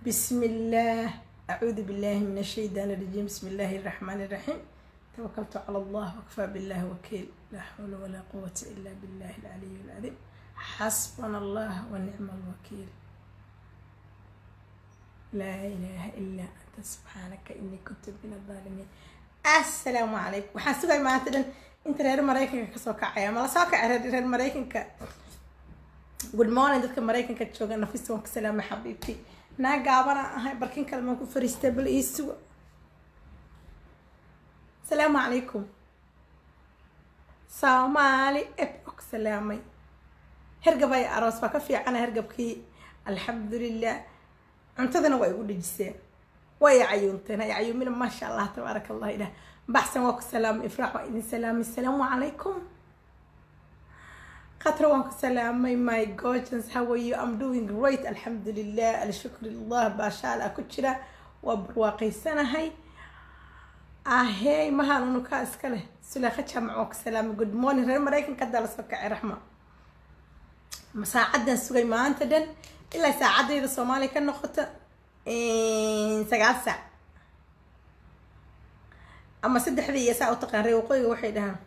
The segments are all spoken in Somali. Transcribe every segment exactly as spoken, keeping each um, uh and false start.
بسم الله. أعوذ بالله من الشيطان الرجيم. بسم الله الرحمن الرحيم. توكلت على الله وكفى بالله وكيل. لا حول ولا قوة إلا بالله العلي العظيم. حسبنا الله ونعم الوكيل. لا إله إلا أنت سبحانك إني كنت من الظالمين. السلام عليكم. وحاسبة ما تدن أنت رير مريكن كسوكا عيا ما ساكا رير مريكن ك good morning dadka mareykanka jooga nafis waan ka salaamay xabiibti naa gaabana ahay barkin kale ma ku fariistay bal isu salaamu calaykum Soomaali ebok salaamay hergabay aroos ba ka fiican hergabkii alxamdulillah cuntadana way ugu dhijisay way ayuunteen ay ayuumina ma sha Allah tabarakallah ila baxsan waa ku salaam ifraax waa idin salaam salaamu calaykum قطر وانك سلامي my gorgeous how are you? I'm doing great الحمد لله الشكر لله باشا كتشرة وبرواقي سنة هاي اهي ما هانو كاس كله سلاختها معوك سلامي good morning غير مريكن كدا لسوكا رحمة مساعدنا سوي ما انت دن إلا ساعدنا إذا صومالي كان نخطة إيه ساعات ساعة أما سد حذية ساعة وتقاري وقوي وحيدها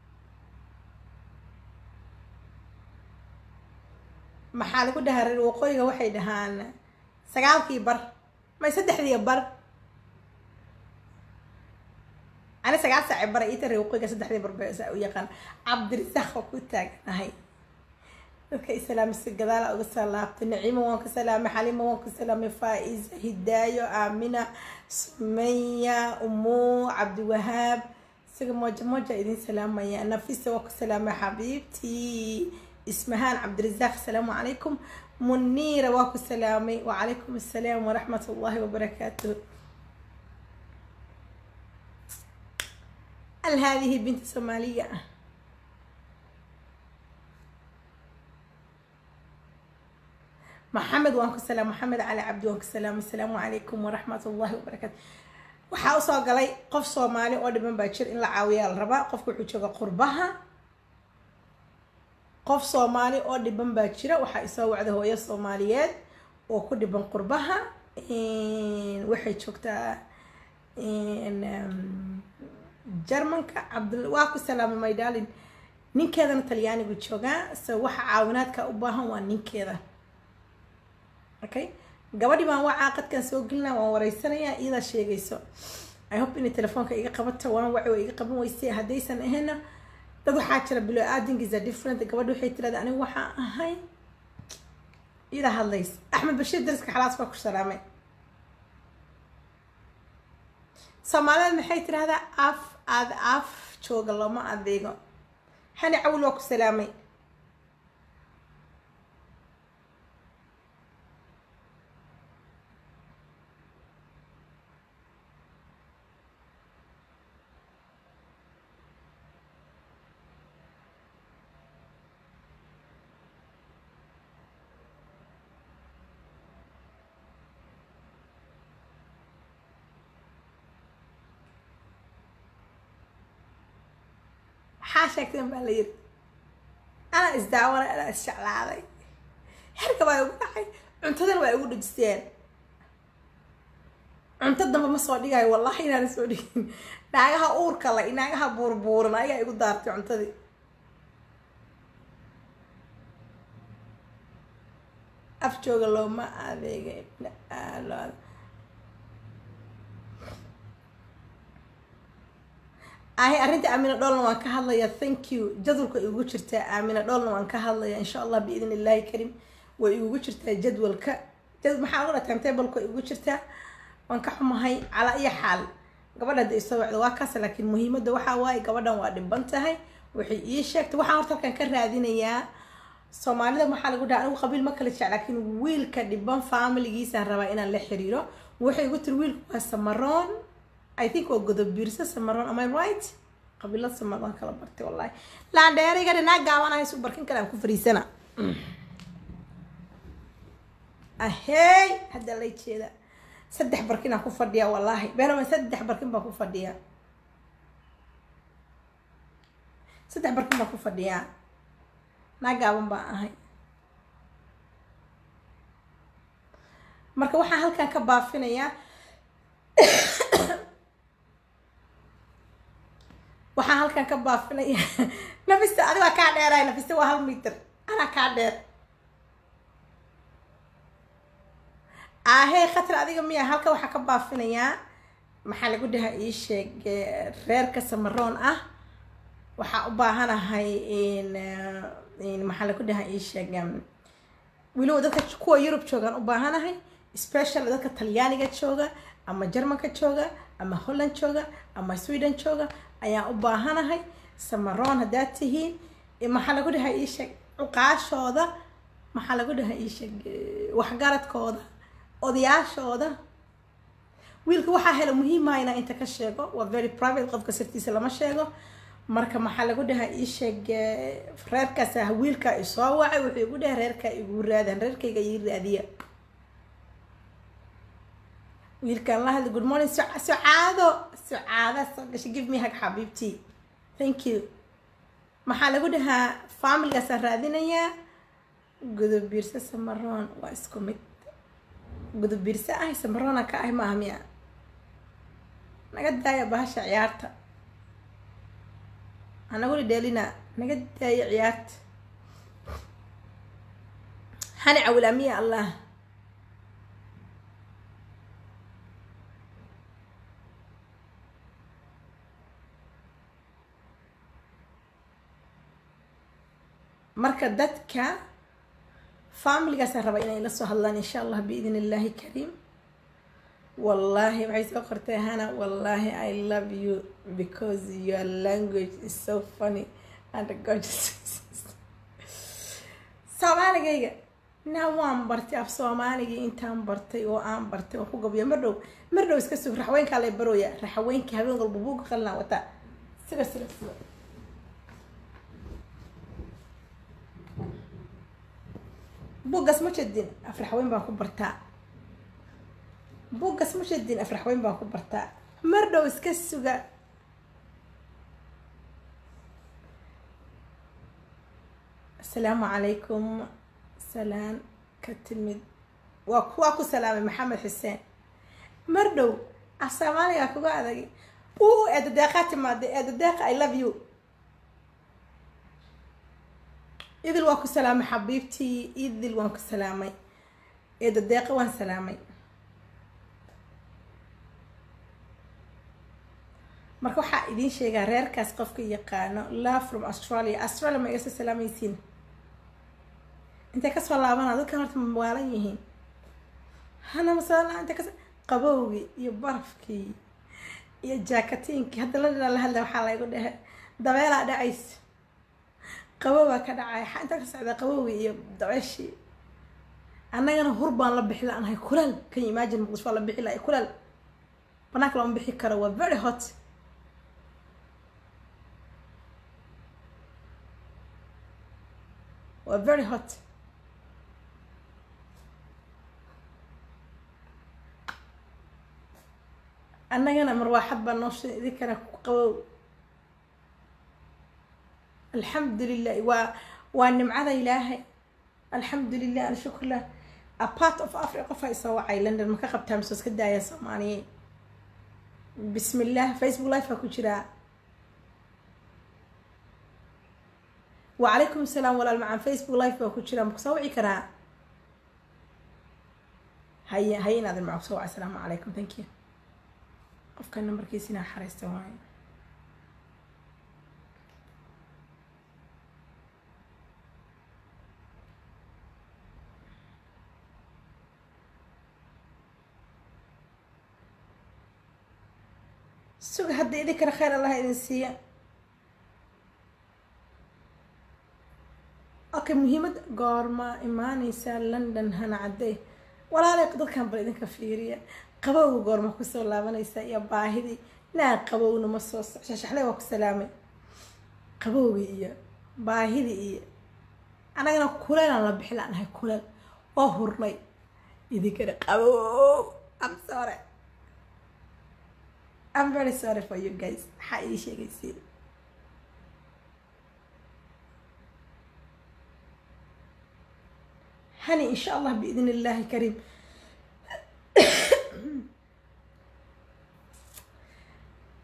maxaa lagu dhaharay waqooyiga waxay dhahaan sagaalkii bar may saddexdii bar ana sagaal saac bar ii taray waqooyiga saddexdii bar baa u yaqaan Cabdirasaaq ku taagnahay dadka islaamisa gadaal uga salaabtay Naciimo waan ka salaamay Xaliimo waan ka salaamay Faiz Hidaayo Aamina Sumayya Umu Cabdi Wahaab siga moja moja idin salaamaya Nafisa waan ka salaamay xabiibti اسمهان عبد الرزاق السلام عليكم منيرة واكو السلامي وعليكم السلام ورحمة الله وبركاته هل هذه بنت صومالية محمد واكو السلام محمد علي عبد واكو السلام السلام عليكم ورحمة الله وبركاته وحاوصا قلي قف صومالي ودي من باكر إن لعاوية الربا قف كحوشوغا قربها qof Soomaali oo dhiban baa jira waxa ay soo wacday hooyo Soomaaliyeed oo ku dhiban qurbaha in waxay joogtaa in Jarmanka Cabdul waa ku salaamay my darling ninkeedana Talyaanigu jooga soo waxa caawinaadka u baahan waa ninkeeda okay gabadhi baan waa qadkan soo gelina waan wareysanayaa iyada sheegayso I hope in telefoonka iga qabato waan waci iga qaban weysay hadaysan ahayna dad waxa jira bilo aadin is different gabadhu waxay tiraahdaa anigu waxa ahay ila hadlays Axmed Bashiir dariska xalaas baa ku salaamay Soomaaliyeed maxay tiraahdaa af aad af jooga lama adeego xani cawl waa ku salaamay حاشاكتين بالليل أنا إزدعوانا أنا إشعلالي هركا باي وقعي عنتدن باي وقعي جستين عنتدن بما صوديقاي والله إنا نسوديقين ناقها أوركا الله ناقها بوربور ناقها يقول دارتي عنتدي أفجوغ اللو ما أذيقين لا لا أهي أرنت آمنة دولنا وان كهالله thank you جدولك يقول شرتا آمنة دولنا وان كهالله إن شاء الله بإذن الله الكريم ويقول شرتا جدولك جدول محاولة تمتابلك يقول شرتا وان كحما هاي على أي حال قبل هذا يستوى عدواكاس لكن مهمة دوحة واي قبل وادم بنتهاي وحي يشكت وحا هورتا كان كرادين إياه Soomaalida maxaa lagu dhahay anigu qabiil ma kala jecel laakiin wiilka dhiban family-giisa rabaa inaan la xiriiro waxay igu tir wiilku waa Samaroon I think waa godob biirsa Samaroon am I right qabiilada Samaroon kala bartay wallahi laan dheeriga dhina gaabanahay soo barkin kale aan ku fariisana ahey hada la jeeda saddex barkin aan ku fadhiya wallahi beerama saddex barkin baan ku fadhiya saddex barkin baan ku fadhiya naagaaban baan ahay marka waxaan halkan ka baafinayaa waxaan halkan ka baafinayaa nafista adiga waa kaa dheeraay nafista waa hal mitir anaa kaa dheer ahee khatar adiga miya halka waxaa ka baafinayaa maxaa lagu dhahaa ii sheeg reerka samaroon ah waxaa u baahanahay in in maxaa lagu dhahaa ii sheeg weliba dadka kuwa Yurub joogaan u baahanahay special dadka Talyaaniga jooga ama Jarmanka jooga ama Holland jooga ama Sweden jooga ayaa u baahanahay samaroon hadaad tihiin maxaa lagu dhahaa ii sheeg uqaashooda maxaa lagu dhahaa ii sheeg waxgaradkooda odayaashooda wiilka waxaa hela muhiim ah inaan inta ka sheego waa very private qofka sirtiisa lama sheego marka maxaa lagu dhahaa ii sheeg reerkaas ah wiilka i soo wacay wuxuu igu dhahay reerka igu raadaan reerkayga ii raadiya wiilkan la hadlay good morning sucaado sucaada soo gashay give me hug xabiibti thank you maxaa lagu dhahaa family-gaas raadinayaa gudub biirsa samaroon waa isku mid gudub biirsa ah samaroona ka ah maaha miya naga daaya bahasha ciyaarta أنا أقول دالينا نقد عيات هني عولامية الله مركز دتك فاميلي قاسر ربعين إلى سهلان إن شاء الله بإذن الله كريم والله بعيس أخرتي هنا والله I love you because your language is so funny and gorgeous. Somali جيجا نوام برتي أف Somali جي إنتام برتي وأم برتي وخو قبيه مرو مرو إسكسو رحوين كالي برويا رحوين كهبين قلب بوق خلنا وتا سلا سلا سلا بوق اسمه شدين أفرحوين باكو برتا بوق اسمه شدين أفرح وين باكو برتا مردو اسكسوغا السلام عليكم سلام كتلميذ واكو واكو سلام محمد حسين مردو السلام عليكم قاعدة او اد دقات ما اد دق I love you إذا واكو سلام حبيبتي إذا واكو سلامي اد دق وان سلامي marka waxa idin sheegaa reerkaas qofka yaqaano love from Australia Australia ma iga salaamaysiin inta ka soo laabana dadka horta maalan yihiin hana masala inta ka qabowgi iyo barafkii iyo jaakatiinki hadda la la hadla waxa la igu dhahay dabeela dhacays qabowga ka dhacay inta ka socda qabowgi iyo dabeeshi annagana hurbaan la bixi laanahay kulal kan imagine muqdisho la bixi laay kulal banaanka loo bixi karo waa very hot waa very hot annagana marwaaxad baa noo shay idinkana ku qabow alxamdulilah waa waa nimcada ilaahay alxamdulilah alshukr a part of Africa qof ay soo wacay London ma ka qabtaa mise iska daaya Soomaaliyeed bismillah Facebook live ku jira وعليكم السلام ولا المعان فيسبوك لايف بكو جيرا مكسوعي كرا هيا هيا نادر معك سوع السلام عليكم ثانك يو قف كان نمبر كيسينا حريسته هاي سوق هدي يذكر خير الله ينسيه اوكي مهمة قارما إيمانيسا لندن هنا عدي ولا لا يقدر كان بلدن كفيرية قبوا قارما كسر لابنيسا يا باهدي لا قبوا نمصوص شاشحلي وك سلامي قبوا إياه باهدي إياه أنا أنا كلنا أنا بحلا أنا كلنا وهرمي إذا كده قبوا I'm sorry I'm very sorry for you guys حقيقي شيء يصير هني إن شاء الله بإذن الله كريم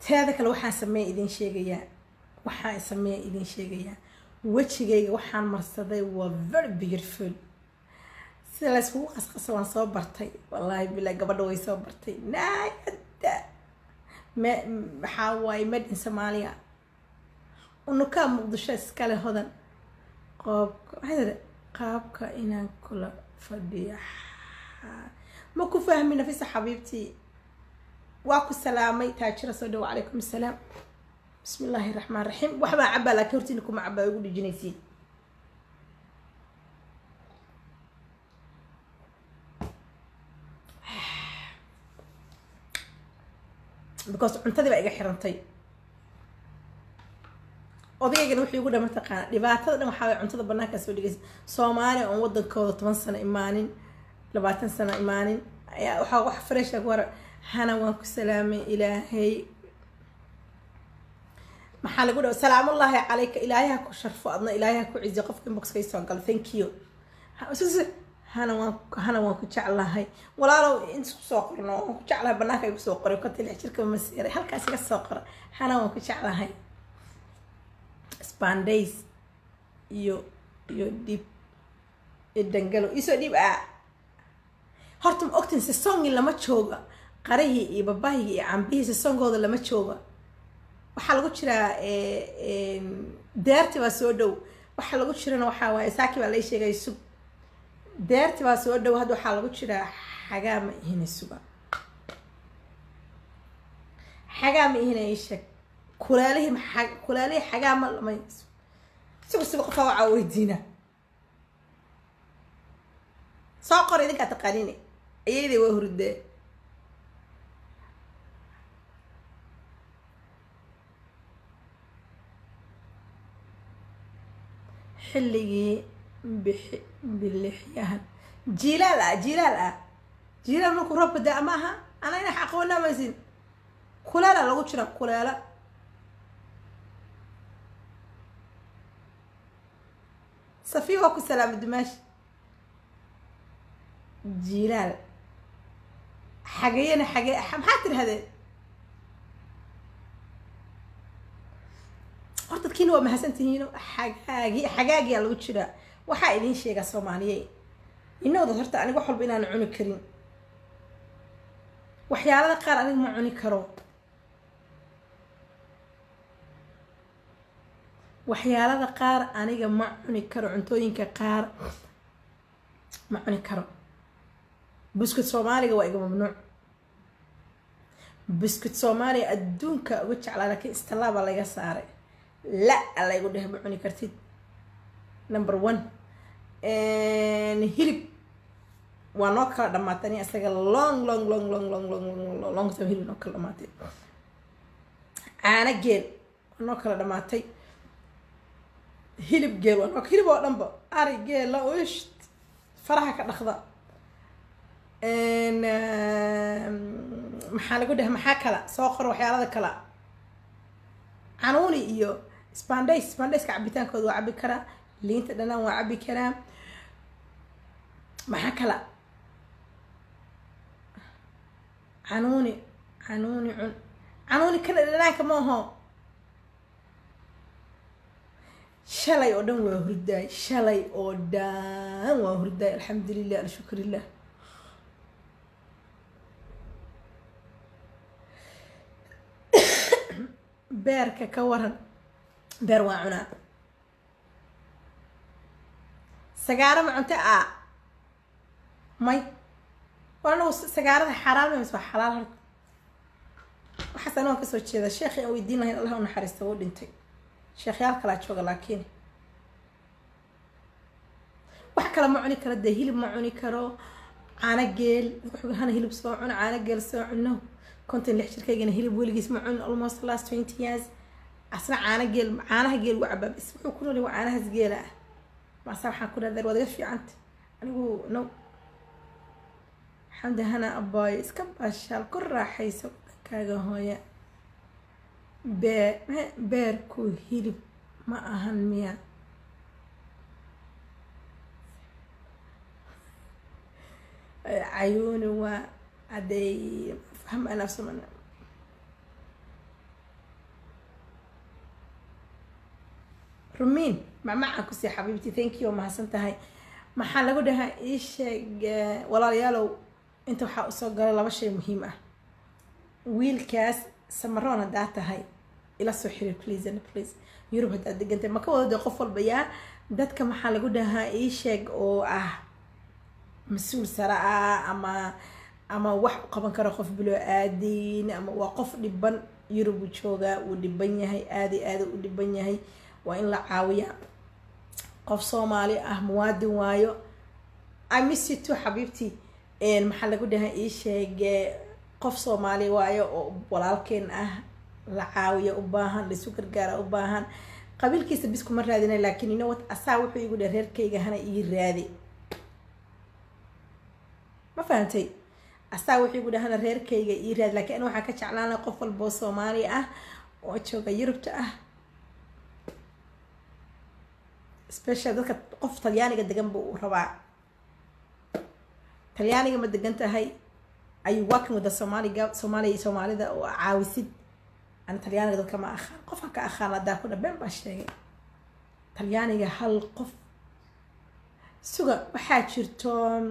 teeda kale waxaan sameeya idin sheegayaa waxaan sameeya idin sheegayaa wejigayga waxaan marsaday waa very beautiful sida la iskugu qasqaso waan soo bartay wallaahi bilaa gabadha way soo bartay naayada ma maxaa waaye made in Soomaaliya unukaa muqdisho iskale hodan qaabka waxay qaabka inaan kula fadhiyo ma ku fahmi nafisa xabiibtii waa ku salaamay taajira soo dhaw calaykum salaam bismillaahi raxmaan raxiim waxbaa cabaa laakiin hortiina kuma cabaa ugu dhijinaysiin because cuntadii baa iga xirantay odaygana wuxuu igu dhama taqaan dhibaatada dhan waxaa cuntada banaanka soo dhigay Soomaaliya oo wadankooda toban sano imaanin labaatan sano imaanin ayaa waxa wax fresh ah war hana waan ku salaamay ilaahay maxaa lagu dhaw salaamullaahi calayka ilaahay ku sharfo adna ilaahay ku ciiso qofka inbox-ka soo gal thank you hana waan hana waan ku jeclahay walaalow inta soo qorno waan ku jeclahay banaanka igu soo qoray ka tilix jirka ma siiray halkaas iga soo qor hana waan ku jeclahay spandays iyo iyo dib idangalo iso dib ah horta ma ogtin sesongi lama jooga qarahi iyo babahiga iyo cambihi sesongooda lama jooga waxaa lagu jiraa ee deerti waa soo dhow waxaa lagu jirana waxaa waaye saaki baa la sheegay sub deerti waa soo dhow hadda waxaa lagu jiraa xagaama ihina suba xagaama ihina ishak kulaalihi maxaa kulaalihi xagaama lama suba suba qofa waa weydiina soo qor idinka taqaaniin ayay waa hurdee xilligii bixi bilixyahan jilaal ah jilaal ah jilaal markuu roobka daa maaha ana ina aqoona maysin kulaala lagu jira kulaala safiya waa ku salaam dimaash jilaal xagayana xagay maxaa tirahdeen horta dadkiina waa mahadsantihiin xagaagi xagaagiyaa lagu jiraa waxaa idin sheegaa Soomaaliyeed inooda horta aniga wax walba inaan cuni karin waxyaalada qaar aniga ma cuni karo waxyaalada qaar aniga ma cuni karo cuntooyinka qaar ma cuni karo buskut Soomaaliga waa iga mamnuuc buskut Soomaaliya adduunka ugu jeclaa laakiin istallaaba laga saaray لا الله يقول له بعوني كرتيد نمبر one هيلب ونوكر دماتني أستغل long long long long long long long long time هيلب نوكر دماتي أنا جيل ونوكر دماتي هيلب جيل ونوكر هيلب ونبا أري جيل لا وش فرحك نخضع إن محل قده محاكلة ساخر وحياة كلا عنوني إيو سبانديس سبانديس كعبيتان كود وعبي كرا لين تدنا وعبي كرا محاكلة عنوني عنوني عن عنوني كنا لنا كمان هو شلي أودن وهرداي شلي أودن وهرداي الحمد لله الشكر لله beerka ka waran beer waa cunaa sagaaro ma cunta ah may waana sagaarada xaraam ma soo xalaal horta waxa sanoo ka soo jeeda sheekhi oo weydiin lahayn Allah u naxariisto oo dhintay sheekhyal kala jooga laakiin wax kala ma cuni karo hilib ma cuni karo caana geel wuxuu hana hilib soo cuna caana geel soo cuno كنت اللي حشركي جنا هيلب ولقيس معون almost last twenty years أصلا عانا جيل عانا جيل وعباب اسمه كله اللي وعانا هزجيلة ما صراحة كنا ذا الوضع في عنت أنا هو نو الحمد هنا أباي اسكب أشال كل راح يسوي كذا هويا بير بيركو هيلب ما أهمية عيونه وعدي فهم أنا نفسه من rumiin macmaca ku sii xabiibti thank you mahadsan tahay maxaa lagu dhahaa ii sheeg walaalayaalow inta waxaa usoo gala laba shay muhiim ah wiilkaas samaroon haddaa tahay ila soo xiriir please and please yurub haddaad degantay ma ka wada dee qof walba yaa dadka maxaa lagu dhahaa ii sheeg oo ah mas-uul sare ah ama ama wax u qaban karo qof biloo aadiin ama waa qof dhiban yurub uu joogaa uu dhiban yahay aadi aada u dhiban yahay waa in la caawiyaa qof soomaali ah muwaadin waayo I miss you too xabiibtii maxaa lagu dhahaa ii sheege qof soomaali waayo oo walaalkeen ah la caawiya u baahan laisu gargaara u baahan qabiilkiisa bis kuma raadinay laakiin ina wat asaa wuxuu igu dhahay reerkayga hana ii raadi ma fahantay asaa wuxuu igu dhahay hana reerkayga ii raadi laakiin ana waxaa ka jeclaanay qof walboo soomaali ah oo jooga yurubta ah special dadka qof talyaaniga degan buu u rabaa talyaaniga ma degan tahay are you working with the Somali Somali Somalida oo caawisid aan talyaaniga dadka ma aqaan qofka ka aqaan hadaa ku dhabeen baa sheegay talyaaniga hal qof suga waxaa jirto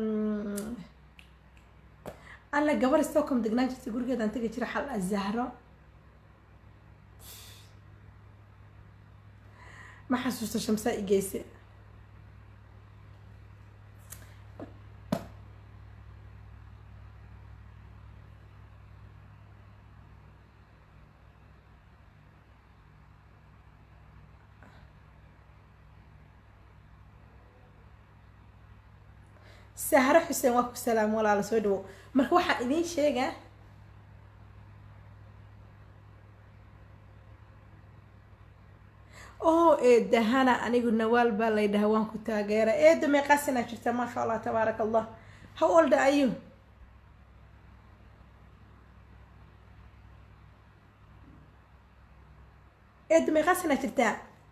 alla gabar Stockholm degnaan jirtay gurigeeda aan tagi jiray xal azahro ما حسوست شمساء جيسي سهرة حسين واكو السلام ولا على سودو مركو واحد إذين شيء oo eeda hana anigu nawaal baa la yidhaha waan ku taageera eeda meeqaasina jirta maasha allah tabaarak allah how old are you eeda meeqaasina jirta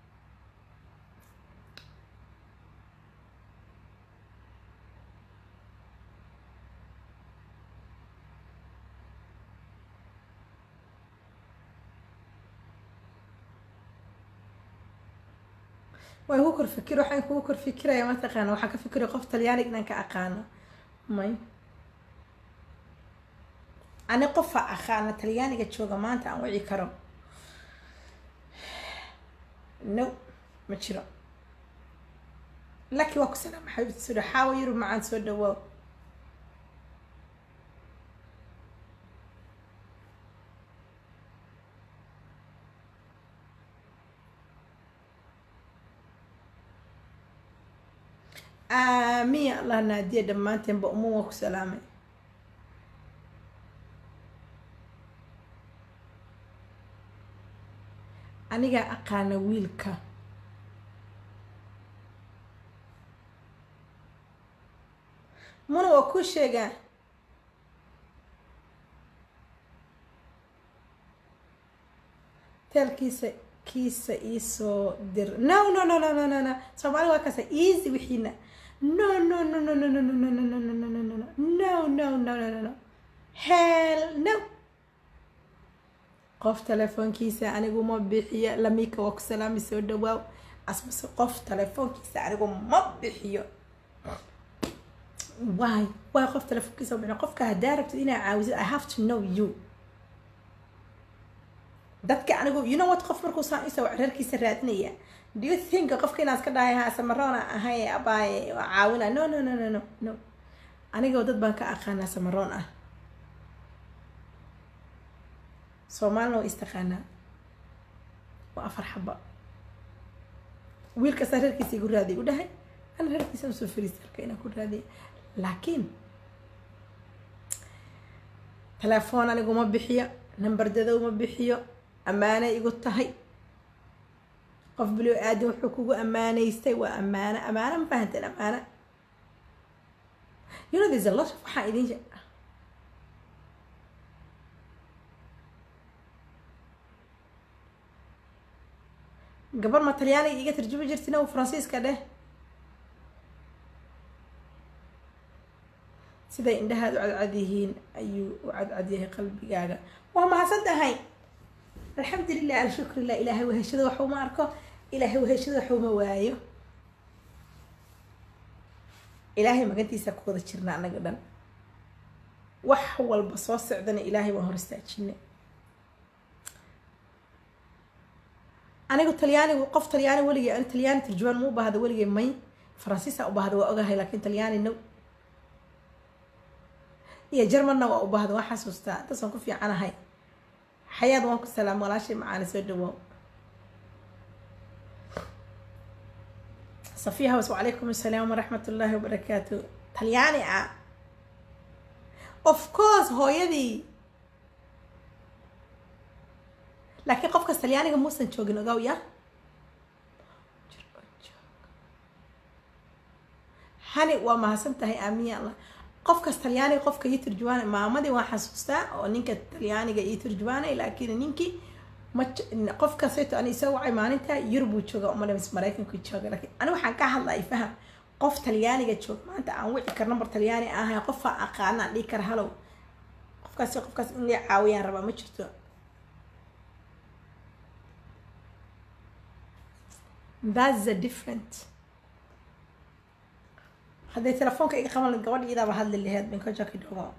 وهو كر فكر وحين هو كر فكرة يا ما تقانا وحكى فكرة قف تلياني إنك أقانا ماي أنا قف أخانا تلياني قد شو جماعة أو عي كرم نو ما تشرب لك وقت سلام حبيبتي سورة حاول يروح معان سود واو آمين الله ناديه دمانتين بأمومك وسلامي أنيقا أقانا ويلكا منو وكو شيغا تل كيسا كيسا إيسو دير نو نو نو نو نو نو نو سومالي واكاسا إيزي وحينا No, no, no, no, no, no, no, no, no, no, no, no, no, no, no, no, no, no, no, hell no. قف تلفون كيسة أنا جو ما بحية لميكا وكسلامي سودا واو أسمع قف تلفون كيسة أنا جو ما بحية واي واي قف تلفون كيسة وبنا قف كهدارك تدينا عاوزة I have to know you dadka anigu you know what qof markuu saan isoo reerkiisa raadinaya do you think qofka inaad ka dhahay ha samaroona ahay abaay caawina no no no no no no aniga dad baan ka aqaana samaroon ah Soomaaliya oo istaqaana waa afar xaba wiilka reerkiisa igu raadi u dhahay ana reerkiisa soo fariisarka inaan ku raadiyo laakiin telefoon anigu ma bixiyo number dada ma bixiyo أمانة يقول تهي قف بلو آدم وحكوه أمانة يستوى أمانة أمانة ما فهمت الأمانة you know there's a lot of حايدين قبل ما طلياني يجي ترجمة جرتنا وفرنسيس كده سيدا عندها عد عديهين أيو عد عديه قلبي قاعدة وما صدق هاي الحمد لله الشكر لله إلهي وهشده وحو ما أركو ilaahay weheshada xuma waayo ilaahay magantiisa ku wada jirna anaga dhan wax walba soo socdana ilaahay waan hor istaajinay anigu talyaanigu qof talyaani weligay aan talyaani tarjumaan mu baahda weligay may faransiisa u baahda waa ogahay laakiin talyaani no iyo jarmanna waa u baahda waa xasuustaa intaasaan ku fiicanahay xayaad waan ku salaam walaashay macaani soo dhawaaw صفيها وعليكم السلام ورحمة الله وبركاته طلياني اه of course هو يدي لكن قفك طلياني موسى نشوغن اوغاو يا هاني وما سنتهي امي الله قفك طلياني قفك يترجوان مامدي وان حسوستا او نينكا طلياني يترجوان لكن نينكي ما قف كسيت أنا يسوي معناتها يربو شوجا أمنا بس مرايكن كل شوجا لكن أنا وحن كهل لا يفهم قف تلياني جت شوج ما أنت عوي كرنبر تلياني آه قف أقانا لي كرهلو قف كسي قف كسي إني عاويان ربا ما شفتوا that's the different هذا تلفونك إيه خمل الجوال إذا بهذا اللي هاد من كل شكل دوغا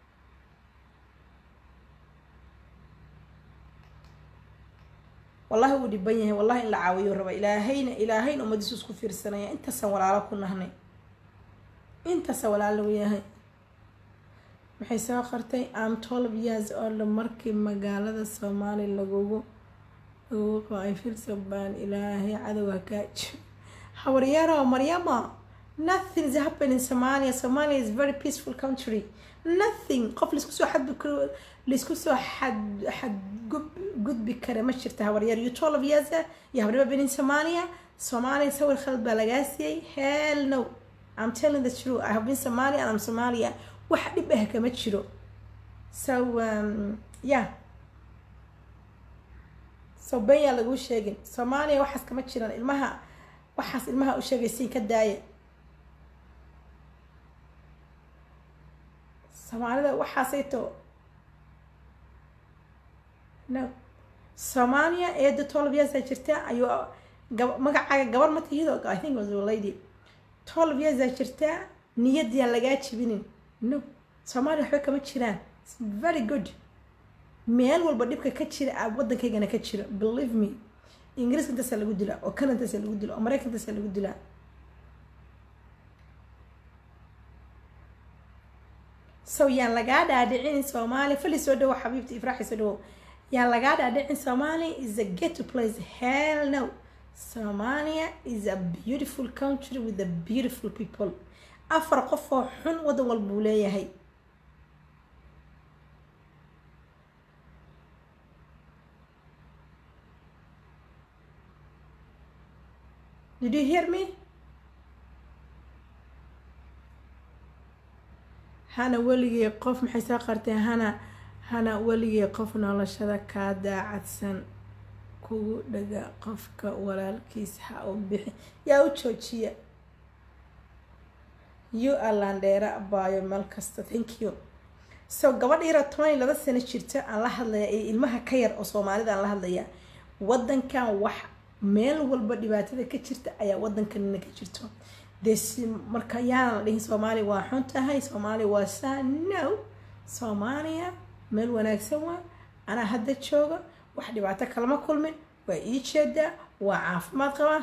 والله ودي بينه والله إلا عاوي ربا إلهين إلهين وما دسوس كفير السنة أنت سوال على كنا هني أنت سوال على وياهي بحيث آخرتي I'm twelve years old مركب مقالة الصومالي اللي جوجو جوجو I feel so bad إلهي عدو كاتش حوريارا مريما nothing is happening in Somalia Somalia is a very peaceful country nothing قف لسكسو حد بكرو لسكسو حد حد جب جد بكرة مش شفتها وريار you twelve years يا هربا بين Somalia Somalia سوي الخلط بلغاسي hell no I'm telling the truth I have been Somalia and I'm Somalia واحد بها كمان شرو so um, yeah so بيا لقول شيء Somalia وحس كمان شرو المها وحس المها وشيء سين كداية Somalia وحسيته no Somalia ee the twelve years ay jirta ayuu magacaaga gabar ma tihido I think it was a lady twelve years ay jirta niyadii aan laga jibinin no Somalia waxa kama jiraan it's very good meel walba dhibka ka jira aad wadankaygana ka jira believe me Ingiriiska inta lagu dila oo Canada inta lagu dila oo Mareykanka inta lagu dila so yaan laga dhaadhicin Somalia fali soo dhaw xabiibti ifraaxi soo dhaw yaan laga dhaadhicin Somalia is a ghetto place hell no Somalia is a beautiful country with a beautiful people afar qof oo xun wadan walba uu leeyahay Did you hear me? هنا ولي قف محيسا قرتي هنا هنا ولي قف نولشدا كا داعدسن كو دغا قفك walaalkiis ha u bixi yaa u joojiya you alandera baayo meel kasta thank you so gabadh yar toban iyo laba sano jirta aan la hadlaya ee ilmaha ka yar oo Soomaalida aan la hadlaya wadankan wax meel walba dhibaatada ka jirta ayaa wadankan ka jirto this marka yaan dhihin Soomaali waa xun tahay Soomaali waa saa no Soomaaliya meel wanaagsan waa ana hadda jooga wax dhibaato kala ma kulmin waa ii jeeda waa caafimaad qaba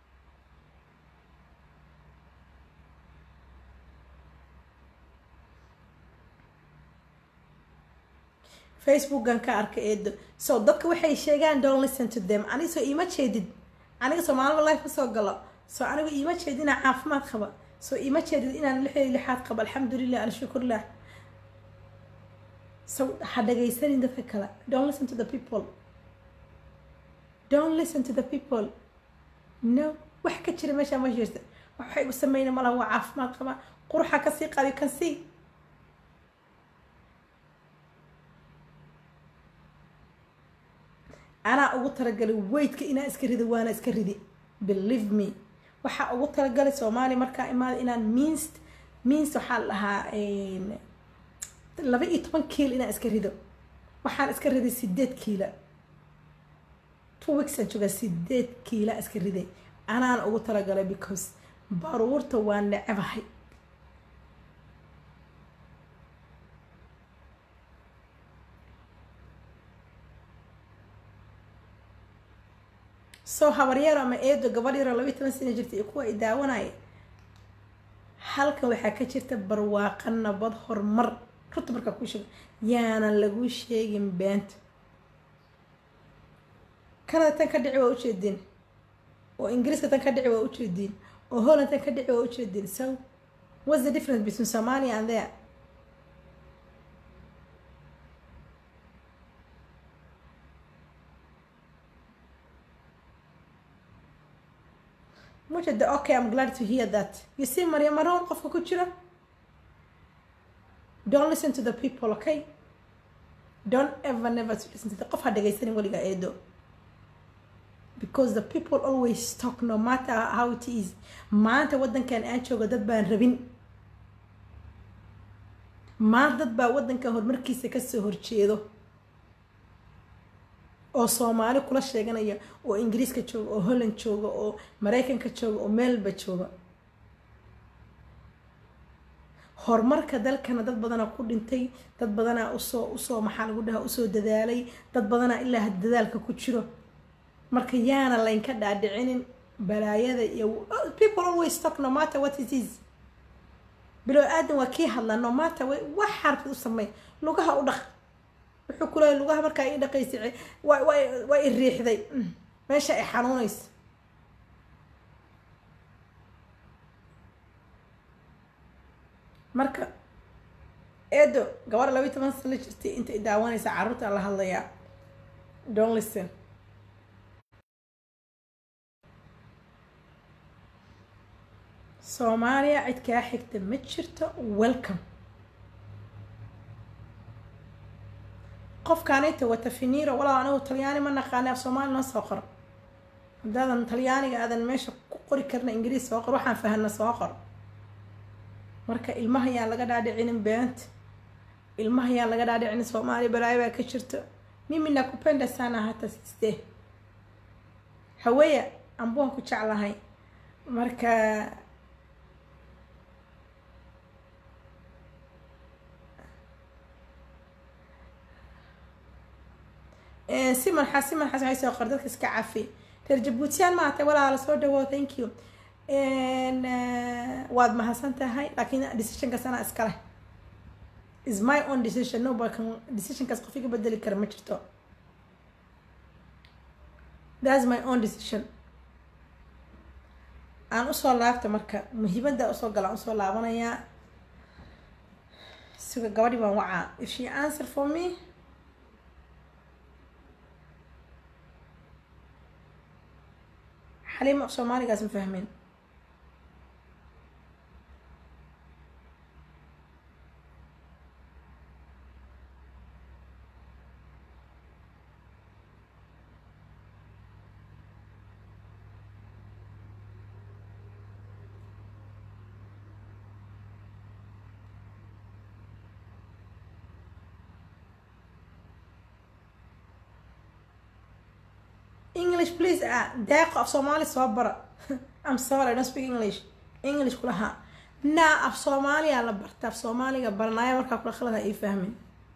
Facebook-gan ka arkay eedo so dadka waxay sheegaan don't listen to them aniga soo iima jeedid aniga Soomaali life ka soo galo so aniga iima jeedina caafimaad qaba so iima jeedid inaan lixii lixaad qaba alxamdulillah alshukrillah so hadagaysanin dadka kale don't listen to the people don't listen to the people no wax ka jira meesha ma jirta waxay u sameeyeen malaha waa caafimaad qaba qurxa ka sii qaadi kan sii أنا أقول ترى قالي ويت كإنا إسكريدي وأنا إسكريدي believe me waxa ugu tala galay Soomaali marka imaad inaan miinst miinst waxa lahaa een laba iyo toban kiilo inaan iska rido waxaan iska riday sideed kiilo two weeks aan joogaa sideed kiila iska riday anaan ugu talagalay because baruurta waan necabahay soo habaryar ama eedo gabadh yar laba iyo toban sano jirtay kuwa ay daawanaya halkan waxaa ka jirta barwaaqo nabad horumar runta markaa ku sheego yaana lagu sheegin beenta kanada tan ka dhici waa ujeedin oo ingiriiska tan ka dhici waa ujeedin oo holland tan ka dhici waa ujeedin so what's the difference between Somalia and there مجد okay I'm glad to hear that you see Maria Maron qofka ku jira don't listen to the people okay don't ever never to listen to the qof ha dhageysanin waliga eedo because the people always talk no matter how it is maanta wadankan aan joogo dad baan rabin maanta dad baa wadanka horumarkiisa ka soo horjeedo oo Soomaali kula sheeganaya oo Ingiriiska jooga oo Holland jooga oo Mareykanka jooga oo meelba jooga horumarka dalkana dad badan ku dhintay dad badan oo soo usoo maxaa lagu dhahaa usoo dadaalay dad badan ilaa dadaalka ku jiro marka yaana la inka dhaadhicinin balaayada iyo people always talk no matter what it is bilo aadan waa kii hadla no matter wax xarf u sameey lugaha u dhaq wuxuu kula lugaha marka ay dhaqaysay way way way riixday meesha ay xanuunays marka eedo gabar laba iyo toban sano jirtay inta ay daawanaysa carruurta la hadlaya don't listen Soomaaliya cid ka xigta ma jirto welcome qof kaanayta wata finiiro walaa anagu talyaani ma naqaan af Soomaali noo soo qor hadaan talyaaniga aadan meesha ku qori karna ingiriis soo qor waxaan fahanna soo qor marka ilmaha yaa laga dhaadhicinin beent ilmaha yaa laga dhaadhicinin Soomaali balaay baa ka jirto mimi nakupenda sana hata siste hawaya ambuha ku jeclahay marka siman xasiman xasan ay soo qordadka iska cafi tarjabutiyan ma ta wala la soo dhawo thank you and waad mahadsan tahay laakiin decision ka sana iska leh is my own decision no but decision kas qofiga bedeli kara ma jirto that's my own decision aan usoo laabta marka muhiimada usoo gala usoo laabanaya suga gabadhi baan waca if she answer for me حليمة Soomaaliga isma fahmin English please uh, داق of Somali صبرة I'm sorry I don't speak English English كلها نا of Somali على برتا of Somali برنايا مركب كل خلها أي فهمين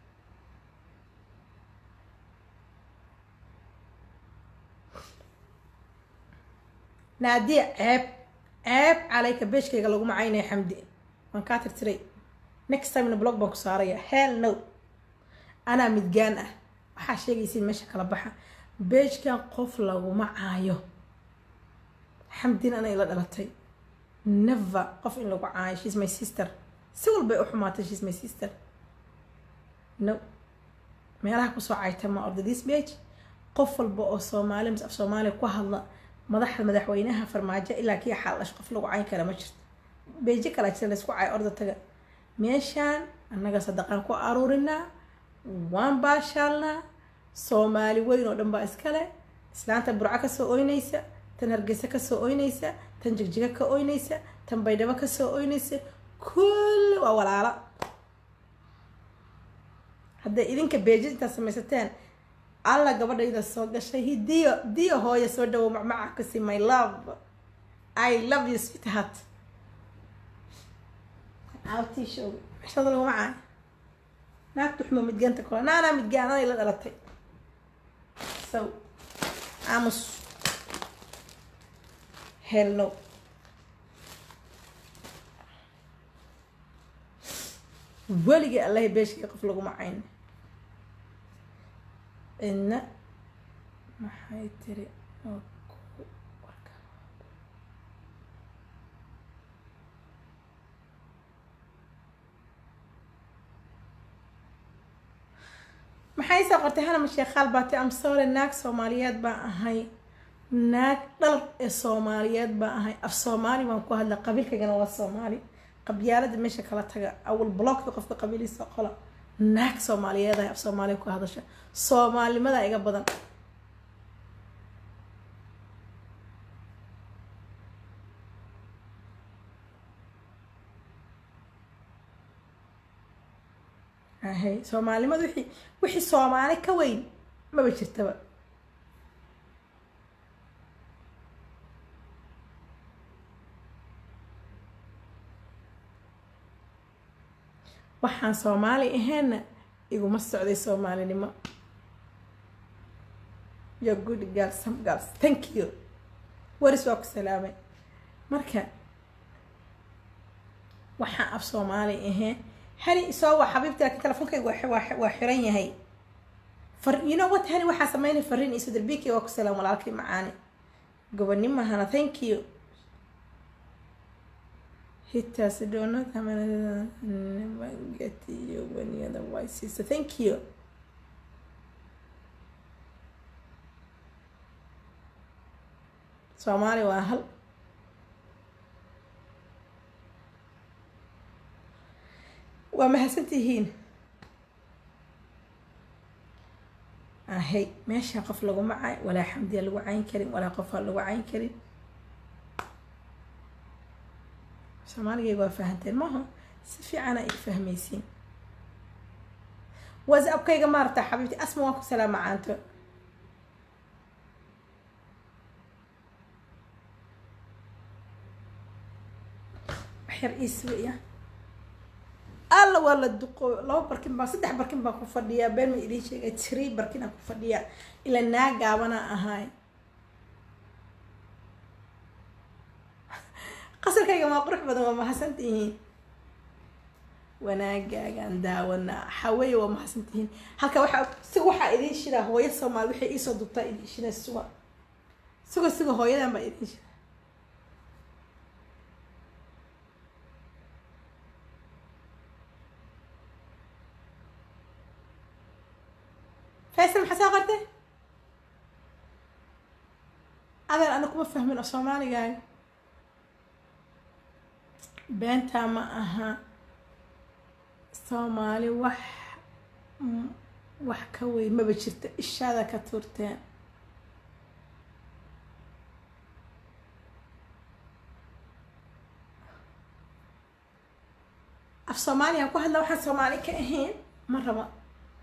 نادي عيب عيب عليك بيش كي قالوا معاينة يا حمدي من كاتر تري next time in block box صارية hell no أنا متجانة وحاشي يصير مشكلة بحا بيش كان قفلة ومعايو حمدين أنا إلى دلتي never قف إن لو عاي she's my sister سوى البيع حماتي she's my sister no ما راح كوسو عايته ما أرد this page قفل بقى Soomaali مس Soomaali كوهلا مدح مدح وينها فرماجة إلا كي حال أش قفل وعاي كلا مشت بيجي كلا تسلس كوعاي أرد تجا ميشان أنا قصدقان كو أرورنا وان باشالنا Soomaali weyn oo dhan baa iska leh islaanta burca ka soo ooynaysa tan hargeysa ka soo ooynaysa tan jigjiga ka ooynaysa tan baydhabo ka soo ooynaysa kulli waa walaala hadda idinka beejinta samaysateen alla gabadhayda soo gashay hidiyo diyo hooyo soo dhawo macmaca ku si my love I love you sweetheart عاوتي شو عشان ضلوا معاي ناك تحمو متجانتا كلها نا أنا متجانا إلا دلتي سو عامس هلو ولقي الله يبيش يقفلوا معين إن ما حيتري maxay soo qortay hana masheekhaal baatay am sorry naag Soomaaliyeed baan ahay naag dhal ee Soomaaliyeed baan ahay af Soomaali waan ku hadla qabiilkayga waa Soomaali qabyaalada meesha kala taga awal block qofka qabiiliisa qola naag Soomaaliyeed ay af Soomaali ku hadasha Soomaalimada iga badan هاي سومالي ما وحي وحي سومالي كوين ما بجرت بقى waxaan Soomaali ahayn iguma socday Soomaalinimo you good girls some girls thank you waris waa ku salaamay marka waxaan af Soomaali ahayn هني سوا حبيبتي لكن تلفونك واحد واحرين هي فر you know what هني واحد سميني فرين يسود البيكي وكسلام ولكن معاني قبل نما هنا thank you هيتا سدونا ثمانية نبغتي يوبني هذا وايسيس thank you سومالي واهل وما حسنتيهين هي ماشي قف لغو معي ولا حمدي لغو عين كريم ولا قف لغو عين كريم سومالي يقول فهمتين ما هو سفي أنا إفهميسين وإذا أبقى مرتا حبيبتي أسمعك سلام عنتو أحير إيسوية الله والله الدقو لو بركن با صدح بركن با كفديا بين ما إلي شيء تري بركن كفديا إلى ناقة وانا أهاي قصر كي ما قرح بدو ما حسنتين وناقة عندها وانا حوي وما حسنتين هكا وحا سو وحا إلي شيء هو يسمع وحي إيسو دبتا إلي شيء السوا سو سو هو يدا ما إلي شيء فيصل محسا قرته هذا أنا كم فهمين الصومالي جاي بنتها معها صومالي وح وح كوي ما بشرت إيش هذا كتورتين في صوماليا كل هذا واحد صومالي كأهين مرة ما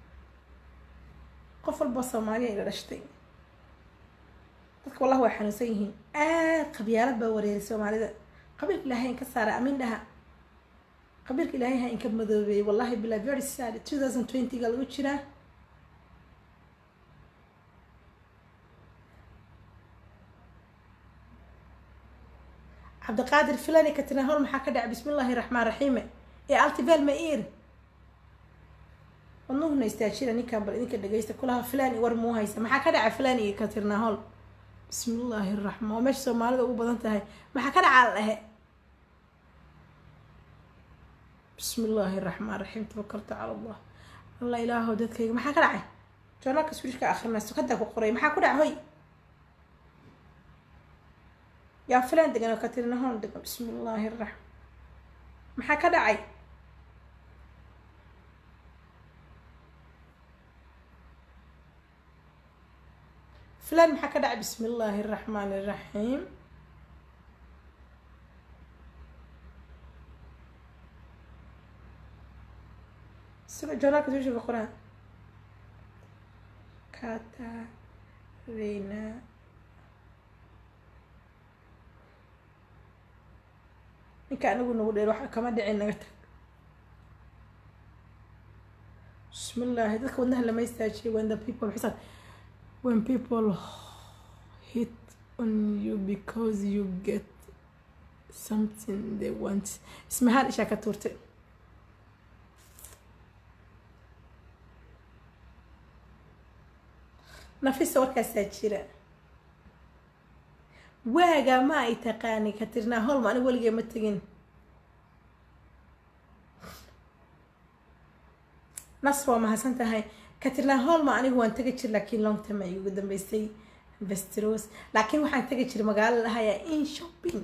قفل بصوماليا إلى رشتين والله هو حنوسيه آه قبيلة بوري الصومالي ده قبيلة إلهي كسر أمين لها قبيلة إلهي هاي إنكب مذوبي والله بلا very sad twenty twenty قالوا كذا عبد القادر الفلاني كتنا هون محاكدة بسم الله الرحمن الرحيم يا التفال مئير والله هنا يستأشير أني كان برينك الدقيسة كلها فلاني ورموها يسمى محاكدة فلاني كترنا هون بسم الله الرحمن ومش سومالي أبو بدنتها هاي محاكدة على بسم الله الرحمن الرحيم توكلت على الله الله إله ودتك محاكدة عي جوناك سويشك آخر ناس تكدك وقري محاكدة هاي يا فلان دقنا كترنا هون دقنا بسم الله الرحمن محاكدة عي فلان محاكدة عي بسم الله الرحمن الرحيم سمع جوناك سويشك القرآن Katarina ninka anigu nagu dheer waxa kama dhicin naga tag bismillah dadka wadnaha lama istaajiyo when the people xisab when people hit on you because you get something they want ismahaan isha ka tuurtay nafisa warkaasaa jira waaga ma ay taqaani Katrina Holma aniga waligay ma tagin nasro ma hasan tahay Katrina Holma aniga waan tagay jir laakiin long time ay ugu dambeysay Westeros laakiin waxaan tagay jir magaalo lahaya in shopping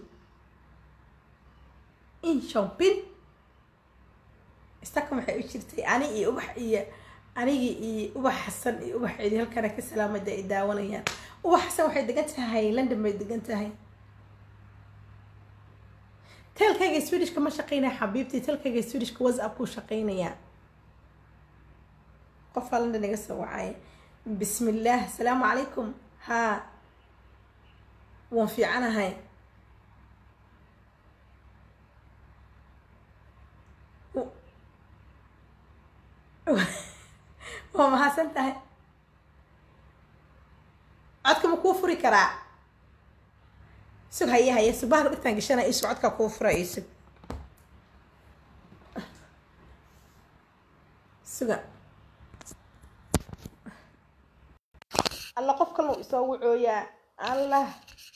in shopping istaka maxay u jirtay ani iyo ubax iyo anigi iyo ubax xasan iyo ubax cidi halkana ka salaamada ay daawanayaan ubax xasan waxay degan tahay London bay degan tahay telkayga Swedish kama shaqeynaa xabiibti telkayga Swedish ka WhatsApp ku shaqeynaya qof London iga soo wacay bismillah assalaamu calaykum ha waan fiicanahay waa mahadsan tahay codka ma kuu furi karaa sug haye haye subaha dhigtaan gashana isu codka kuu fura isu suga alla qof kaloo isoo wucooyaa allah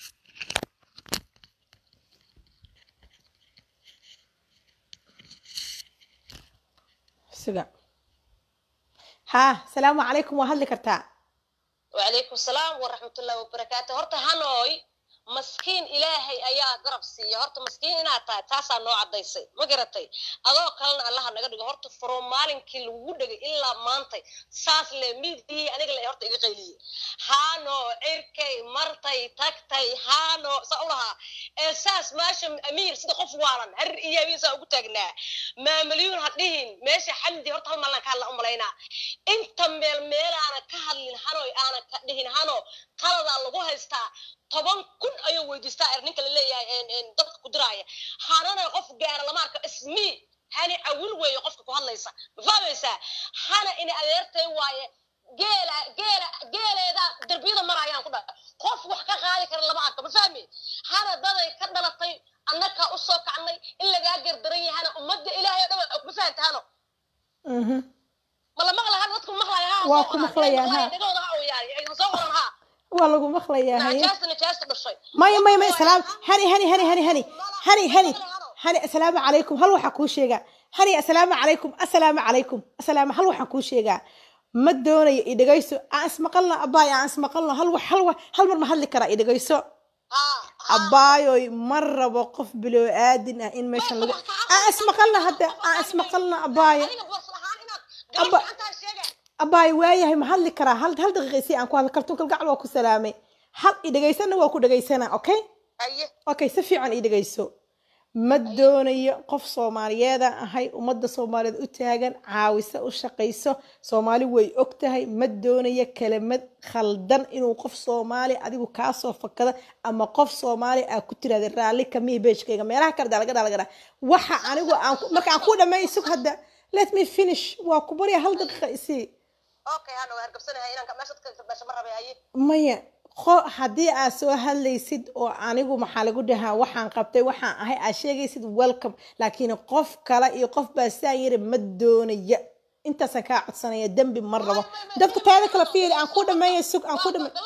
suga ها السلام عليكم وهل كرتا وعليكم السلام ورحمة الله وبركاته هرت هانوي مسكين إلهي أيا قرب سي هرت مسكين أنا تا تاسع نوع الضيسي ما قرتي أذو كلنا الله نقدر هرت فرومالين كل وجود إلا مانتي ساس لميدي أنا قل هرت إيقيلي هانو إركي مرتي تكتي هانو سأقولها أساس ماشي أمير سيد خوف وارن هر إيامي سأقول تجنا ما مليون هدين ماشي حمدي هرت هم مالنا كهلا أمرينا أنت ميل ميل أنا كهل هانو أنا كدهين هانو قلنا اللجوه استا طبعا كن أيوة ويدستا إرنيك اللي يعني ضد قدراية هانا قف جار لما أرك اسمي هاني أول ويا قف كهلا يسا فاهمسا هانا إني أدرت واي جيلا جيلا جيلا إذا دربيلا مرايان كده قف وحكا غالي كر لما أرك بفهمي هانا ضد كذا لطي أنك أصوك عني إلا جاجر دري هانا أمد إلهي ده بفهمت هانا اها ملا مغلا هذا تكون مغلا ها واكو مغلا يا ها نقول ها يعني صورنا ها والله مغلا يا هي نجاست نجاست بالشيء ماي ماي ماي سلام هني هني هني هني هني هني هني هني السلام عليكم هل waxa ku sheega هني السلام عليكم السلام عليكم السلام هل waxa ku sheega ma doonayo idagayso aan ismaqalna abaay aan ismaqalna hal wax hal wax hal mar ma hadli kara idagayso abaayo mar rabo qof bilo aadin ah in meeshan lagu aan ismaqalna hadda aan ismaqalna abaayo abaay waayahay ma hadli kara hal hal daqiiqo si aan ku hadlo kartoon kal gacal waa ku salaamay hal idagaysana waa ku dhagaysana okay okay si fiican idagayso ma doonayo qof Soomaaliyeed ahay umada Soomaaliyeed u taagan caawisa u shaqeyso Soomaali way ogtahay ma doonayo kelimad khaldan inuu qof Soomaali adigu ka soo fakada ama qof Soomaali ah ku tiraade raali kamii beeshkayga meelaha kala dalaga dalaga waxa anigu aan marka aan ku dhameeyso hadda let me finish waa ku bari hal daqiiqo isi okay hano hargabsanahay inaan ka meeshad ka basha marabay ay maya خو haddii aad soo hadlaysid oo anigu maxaa lagu dhahaa waxaan qabtay waxaan ahay aad sheegaysid welcome laakiin qof kale iyo qof baa saan yiri ma doonaya intaas ka codsanaya dambi mar rabo dadka taada kala fiiri aan ku dhameeyo sug aan ku dhameeyo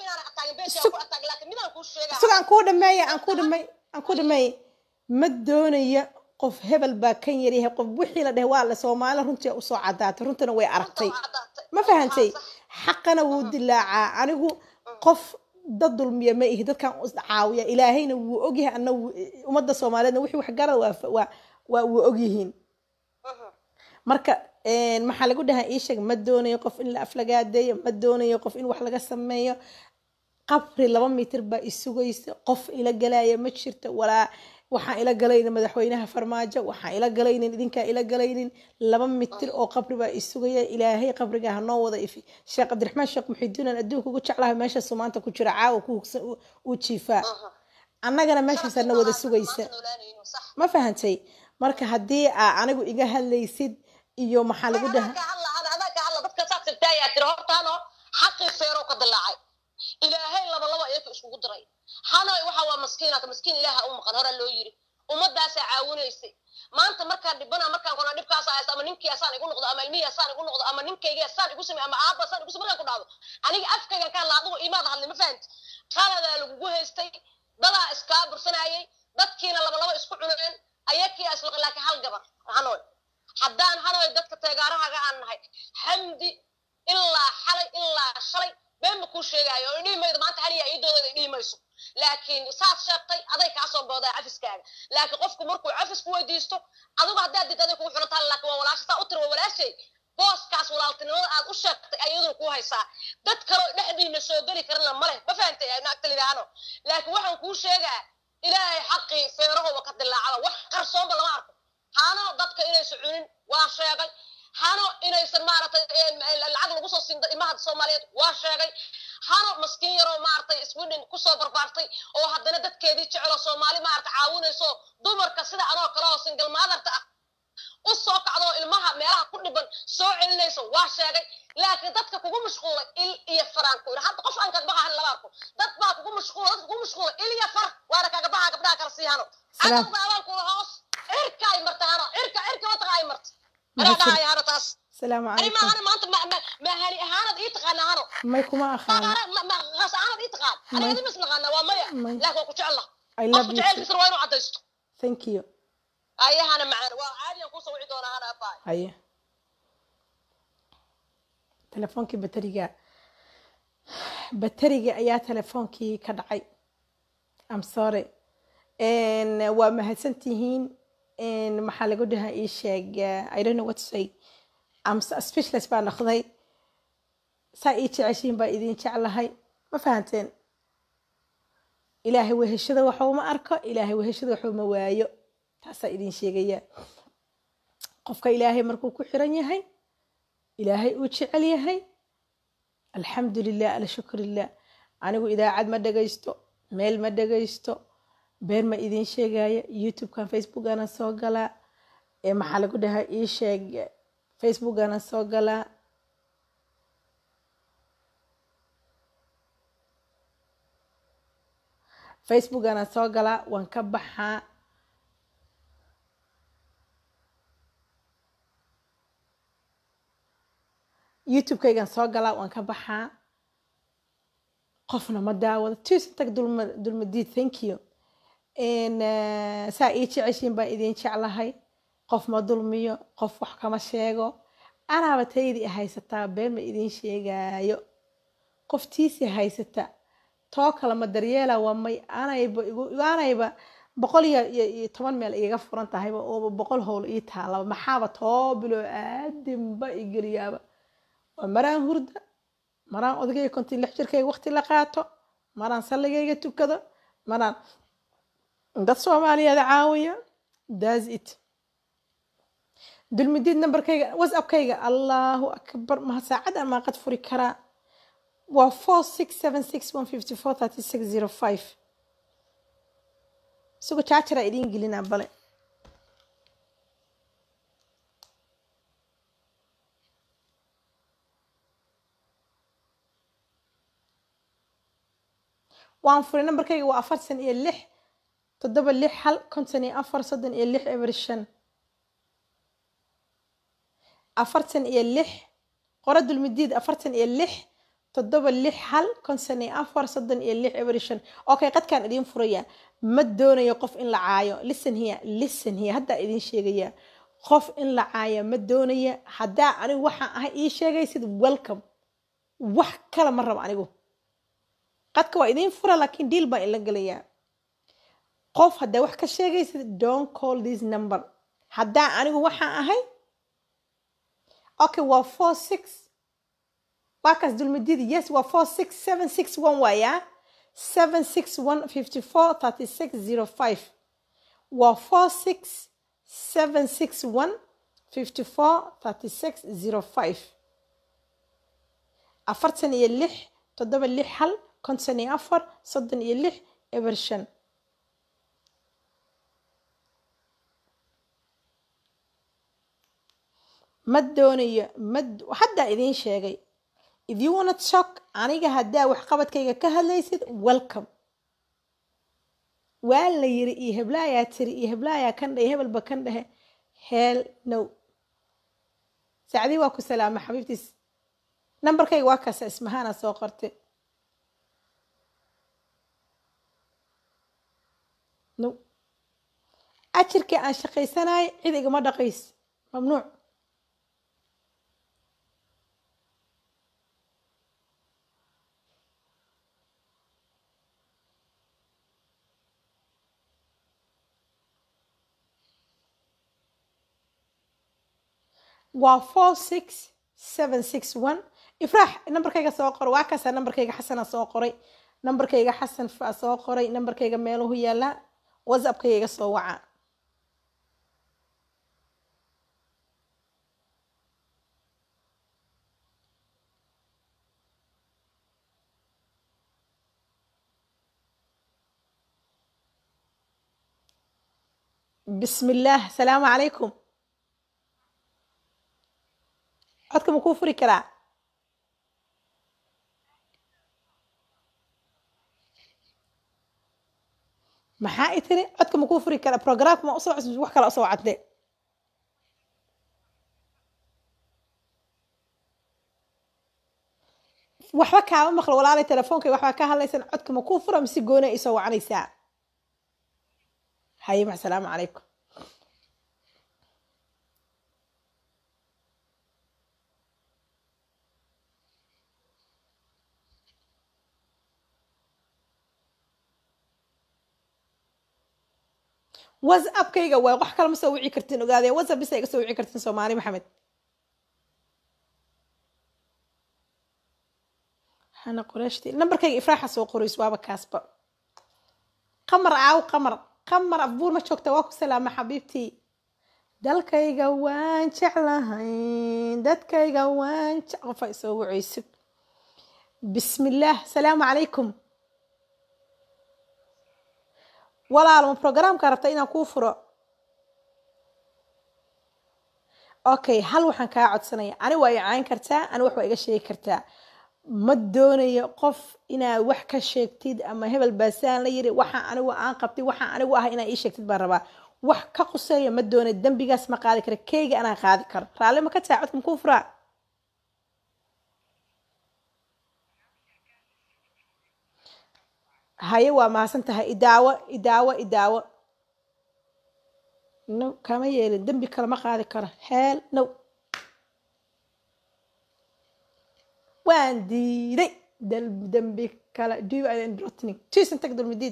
sug aan ku dhameeyo aan ku dhameeyo aan ku dhameeyo ma doonaya qof hebel baa kan yiri qof wixii la dhahay waa la Soomaali runtii u soo cadaatay runtana way aragtay ma fahantay xaqana wuu dilaaca anigu qof dad dulmiya ma ihi dadkan u caawiya ilaahayna wuu ogyahay anna umada Soomaaliyeedna wixii wax garad waa waa wuu ogyihiin marka een maxaa lagu dhahaa ii sheeg ma doonayo qof in la aflagaadeeyo ma doonayo qof in wax laga sameeyo qabri laba mitir ba isugaysa qof ila galaya ma jirto walaa waxaan ila galaynin madaxweynaha farmaajo waxaan ila galaynin idinkaa ila galaynin laba mitir oo qabri baa isugaya ilaahay qabriga ha noo wada ifi sheekh cabdiraxmaan sheekh muxidiin adduunka ugu jeclahay meeshaasuu maanta ku jira caawa ku hugsan uu jiifaa annagana meeshaasaadna wada sugaysa ma fahantay marka haddii aa anigu iga hadlaysid iyo maxaa lagu dhaha xaqii feero ka dilaacay ilaahay laba laba ayaka iskugu diray hanoy waxa waa maskiinaka maskiin ilaaha u maqan hore loo yiri ummadaas caawinaysay maanta marka dhibana markaan qona dhibkaas ay ama ninkii asaan igu noqdo ama ilmihi asaan igu noqdo ama ninkayga asaan igu sameey ama aabba asaan igu sameey ku dhaado aniga afkayga ka laado iimaad hadlay ma fahant qalada lagu haystay dada iska bursanayay dadkiina laba laba isku cuneen ayakii asla laakiin hal gabar hanoy haddaan hanoy dadka taageeraha aan nahay xamdi ilaa xalay ilaa shalay been ku sheegayo oo dhimaydo maanta haliya ay doodada dhimayso laakiin saas sheegtay aday ka soo booday cafiskaaga laakiin qofku markuu cafis ku weydiisto adigu hadda dad aday ku xulanta laakiin waa walaasha u tir waa walaashay booskaas walaaltinimada aad u sheegtay ayaduna ku haysaa dad kale dhexdiina soo gali karana male ma fahantay ay naagta lidaano laakiin waxaan ku sheegaa ilaahay xaqi feeraho ka dilaacada wax qarsoon lama arko haano dadka inay sucunin waa sheegay hano inaysan maartay lacag lagu soo siin imaha Soomaaliyeed waa sheegay hano maskiin yaro maartay Sweden ku soo barbaartay oo haddana dadkeedii jecel Soomaali maartay caawinayso dumarka sida anoo kale oo single mother ah u soo kacdo ilmaha meelaha ku dhiban soo celinayso waa sheegay laakiin dadka kugu mashquulay il iyo faraan ku hadda qof aan ka baxay laba arko dad baa kugu mashquulay dad kugu mashquulay il iyo far waana kaga baxay gabdhaha kala siiyano anigu baan ku hoos irka ay martaano irka irka wata ay martay السلام عليكم. أنا ما أنا ما أنت ما ما ما هني هاند يتقان هانو. ما يكون ما أخان. ما ما ما غاس هاند يتقان. أنا هذي بس نغنى ومايا. لا هو كتير الله. I love you. كتير بسرعة وين عديست. Thank you. أيه أنا معنا وعادي نقول سوي دونا أنا أباي. أيه. تلفونك بطارية. بطارية أيها تلفونك كدعي. I'm sorry. إن وما هسنتهين. إن محل جودها إيش I don't know what to say. I'm speechless بقى نخذي. سايتي عشرين بقى إذا شعل هاي ما فهمتين. إلهي وهالشذا وحوم ما أركه إلهي وهالشذا وحوم وايو. تحسا إذا شيء جاي. قفك إلهي مركو كحرني هاي. إلهي وتشي عليه هاي. الحمد لله على شكر الله. أنا أقول إذا عاد ما دقيستو ميل ما دقيستو. بين ما إذن شيء جاي يوتيوب كان فيسبوك أنا سوقلا محل كده إيش شيء فيسبوك أنا سوقلا فيسبوك أنا سوقلا وانكبحها يوتيوب كي كان سوقلا وانكبحها قفنا مداوة تيس تقدر دول مديد thank you إن سايتي عشرين بقى إذا شعلهاي قف ما ظلميه قف وحكم الشيء أنا بتيجي هاي ستا بين ما إذا شيء جايو قف تيسي هاي ستا توك لما دريالة ومي أنا يب أنا يب بقول يا طبعا مال يقفر أنت هاي بقول هول إيتها لو محابة طابلو قدم بقى يجريابا ومران هرد مران أذكي كنت لحجر كي وقت لقاته مران سلقي جتو كذا مران dad Soomaaliyeed caawiya that's it dulmidid numberkayga whatsappkayga Allahu akbar ma saacada ma qad furi kara waa four six seven six one five four three six zero five sugo chaachara idin gelina bale waan furi numberkayga waa afartan iyo lix تدبر لي حل كنتني أفر صدن يلح إبرشن أفرتن يلح قرد المديد أفرتن يلح تدبر لي حل كنتني أفر صدن يلح إبرشن أوكي قد كان إدين فريا مدونه يقف إن لعايو لسن هي لسن هي هدا إدين شيء قف إن لعايو مدونه هدا أنا وح هاي شيء يصير welcome وح كلا مرة أنا جو قد كوا إدين فرا لكن ديل با إلا قليا قف هدا wax ka sheegaysid don't call this number hada anigu waxa ahay okay waa four six wakas dulmidid yes waa four six seven six one waya seven six one five four three six zero five waa four six seven six one fifty four thirty six zero five afartan iyo lix toddoba lix hal konton iyo afar soddon iyo lix eber shan ma doonayo ma haddaa idiin sheegay if you wanna talk aniga haddaa waxqabadkayga ka hadlaysid welcome waa la yiri iyo heblaayaa tiri iyo heblaayaa kan dhahe hebelba kan dhahe hell no saacadii waa ku salaama xabiibtiis nambarkayga waa kaasa ismahaana soo qortay no ajirkii aan shaqaysanayay cid igama dhaqays mamnuuc waa four six seven six one ifraax nambarkayga soo qor waa kaasa nambarkayga xasana soo qoray nambarkayga xasan fa soo qoray nambarkayga meeluhu yaala whatsappkayga soo waca bismillaah salaamu calaykum codka ma kuu furi karaa maxaa i tiri codka ma kuu furi karaa programka ma usoo cusub wax kale usoo cadde waxba kaama maqlo walaalay telefoonkay waxbaa ka hadlaysan codka ma kuu fura mise gooni ay soo wacanaysaa haye mac salaamu calaykum whatsappkayga waa wax kale ma soo wici kartiin ogaadee whatsapp bisa iga soo wici kartiin soomaali maxamed hana qorashti nambarkayga ifraaxa soo qorays waaba kaasba qamar aaw qamar qamar afbuur ma joogta waa ku salaama xabiibtii dalkayga waan jeclahay dadkayga waan qofa isoo wacaysid bismillaah salaamu calaykum walaalo programka rabta inaan kuu furo okay hal waxaan kaa codsanaya ani waa i cayn kartaa ani wax waa iga sheegi kartaa ma doonayo qof inaad wax ka sheegtid ama hebel baasaan la yiri waxa anigu aan qabtay waxa anigu ah inaad ii sheegtid baan rabaa wax ka quseeya ma doonayo dambigaas ma qaadi karo keyga anaan qaadi karo raalli ma ka tahay codka makuu furaa haye waa mahadsan tahay idaawo idaawo idaawo no kama yeelin dembi kale ma qaadi karo hell no waan diiday dembi kale do and rotning tuisan tag dulmidiid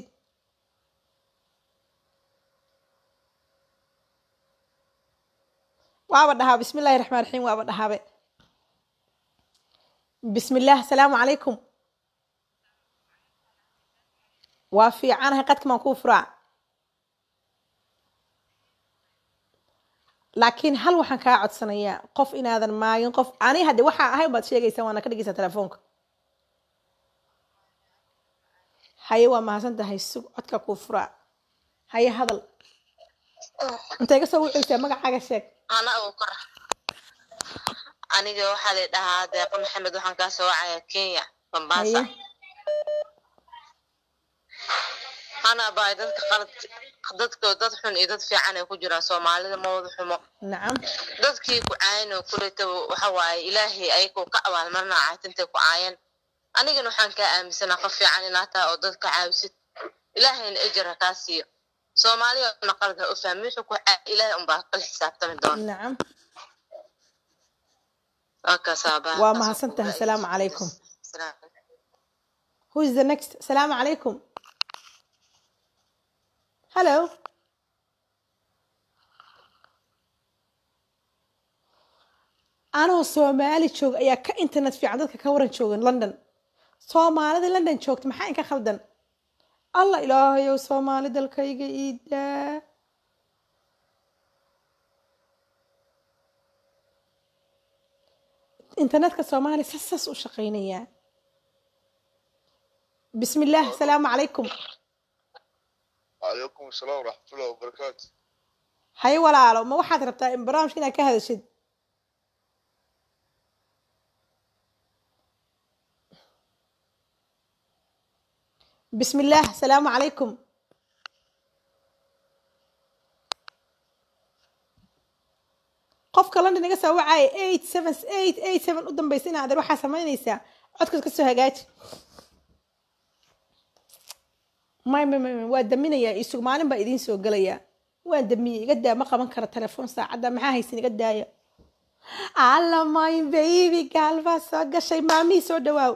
waaba dhahaa bismillahi raxmaan raxiim waaba dhahaabe bismillaah asalaamu calaykum waa fiicanahay qadka maan kuu furaa laakiin hal waxaan kaa codsanayaa qof inaadan maagin qof ani hadde waxaa ahay baad sheegaysaa waana ka dhigaysaa telefoonka haye waa mahadsan tahay sug codka kuu furaa haye hadal intay ga soo wuxuysaa magacaaga sheeg ana oo kor aniga waxaa la dhahaa deeqo maxamed waxaan ka soo wacaya Kenya Mombasa أنا بعد ذلك قلت قدتك ودت حن إذا في عنا كجرا سومالي موضوع حمو نعم ذاتك كعين وكلت وحواي إلهي أيكو كأول مرنا عاتنت كعين أنا جنو حن كأم سنة خفي عن ناتا ودتك عاوست إلهي الأجر كاسي سومالي نقلتها أفهمش وكو إلهي أم باقي الحساب تمن دون نعم أكسابا وما حسنتها السلام عليكم سلام Who is the next السلام عليكم hello أنا سومالي شوق يا كإنترنت في عندك كورن شوق لندن سومالي ده لندن شوقت محاين كخلدن الله إلهي يا سومالي ده الكيجي إيدا internetka Soomaali sas u shaqeynaya bismillaah salaamu calaykum عليكم السلام ورحمة الله وبركاته. hay walaalo ma waxaad rabtaa in barnaamijka inaad ka hadashid bismillaah salaamu calaykum qofka London iga soo wacay eight seven eight eight seven u dambaysa inaad waxa sameynaysaa codka ka soo hagaaji may may may waa daminaya isug maalin baa idin soo galaya waan damiyay iga daa ma qaban karo telefoon saacada maxaa haysan iga daaya alla my baby galba soo gashay maami soo dhawaaw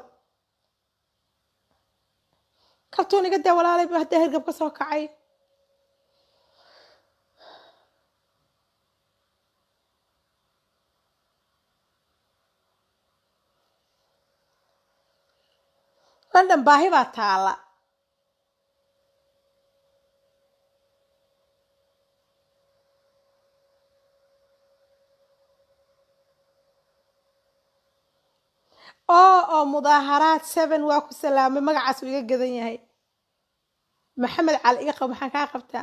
kaltoon iga daa walaalay baa hadda hergab ka soo kacay London baahi baa taala oo oo mudaaharaad seven waa ku salaamay magacaas uu iga gadan yahay maxamed cali iga qab waxaan ka qabtaa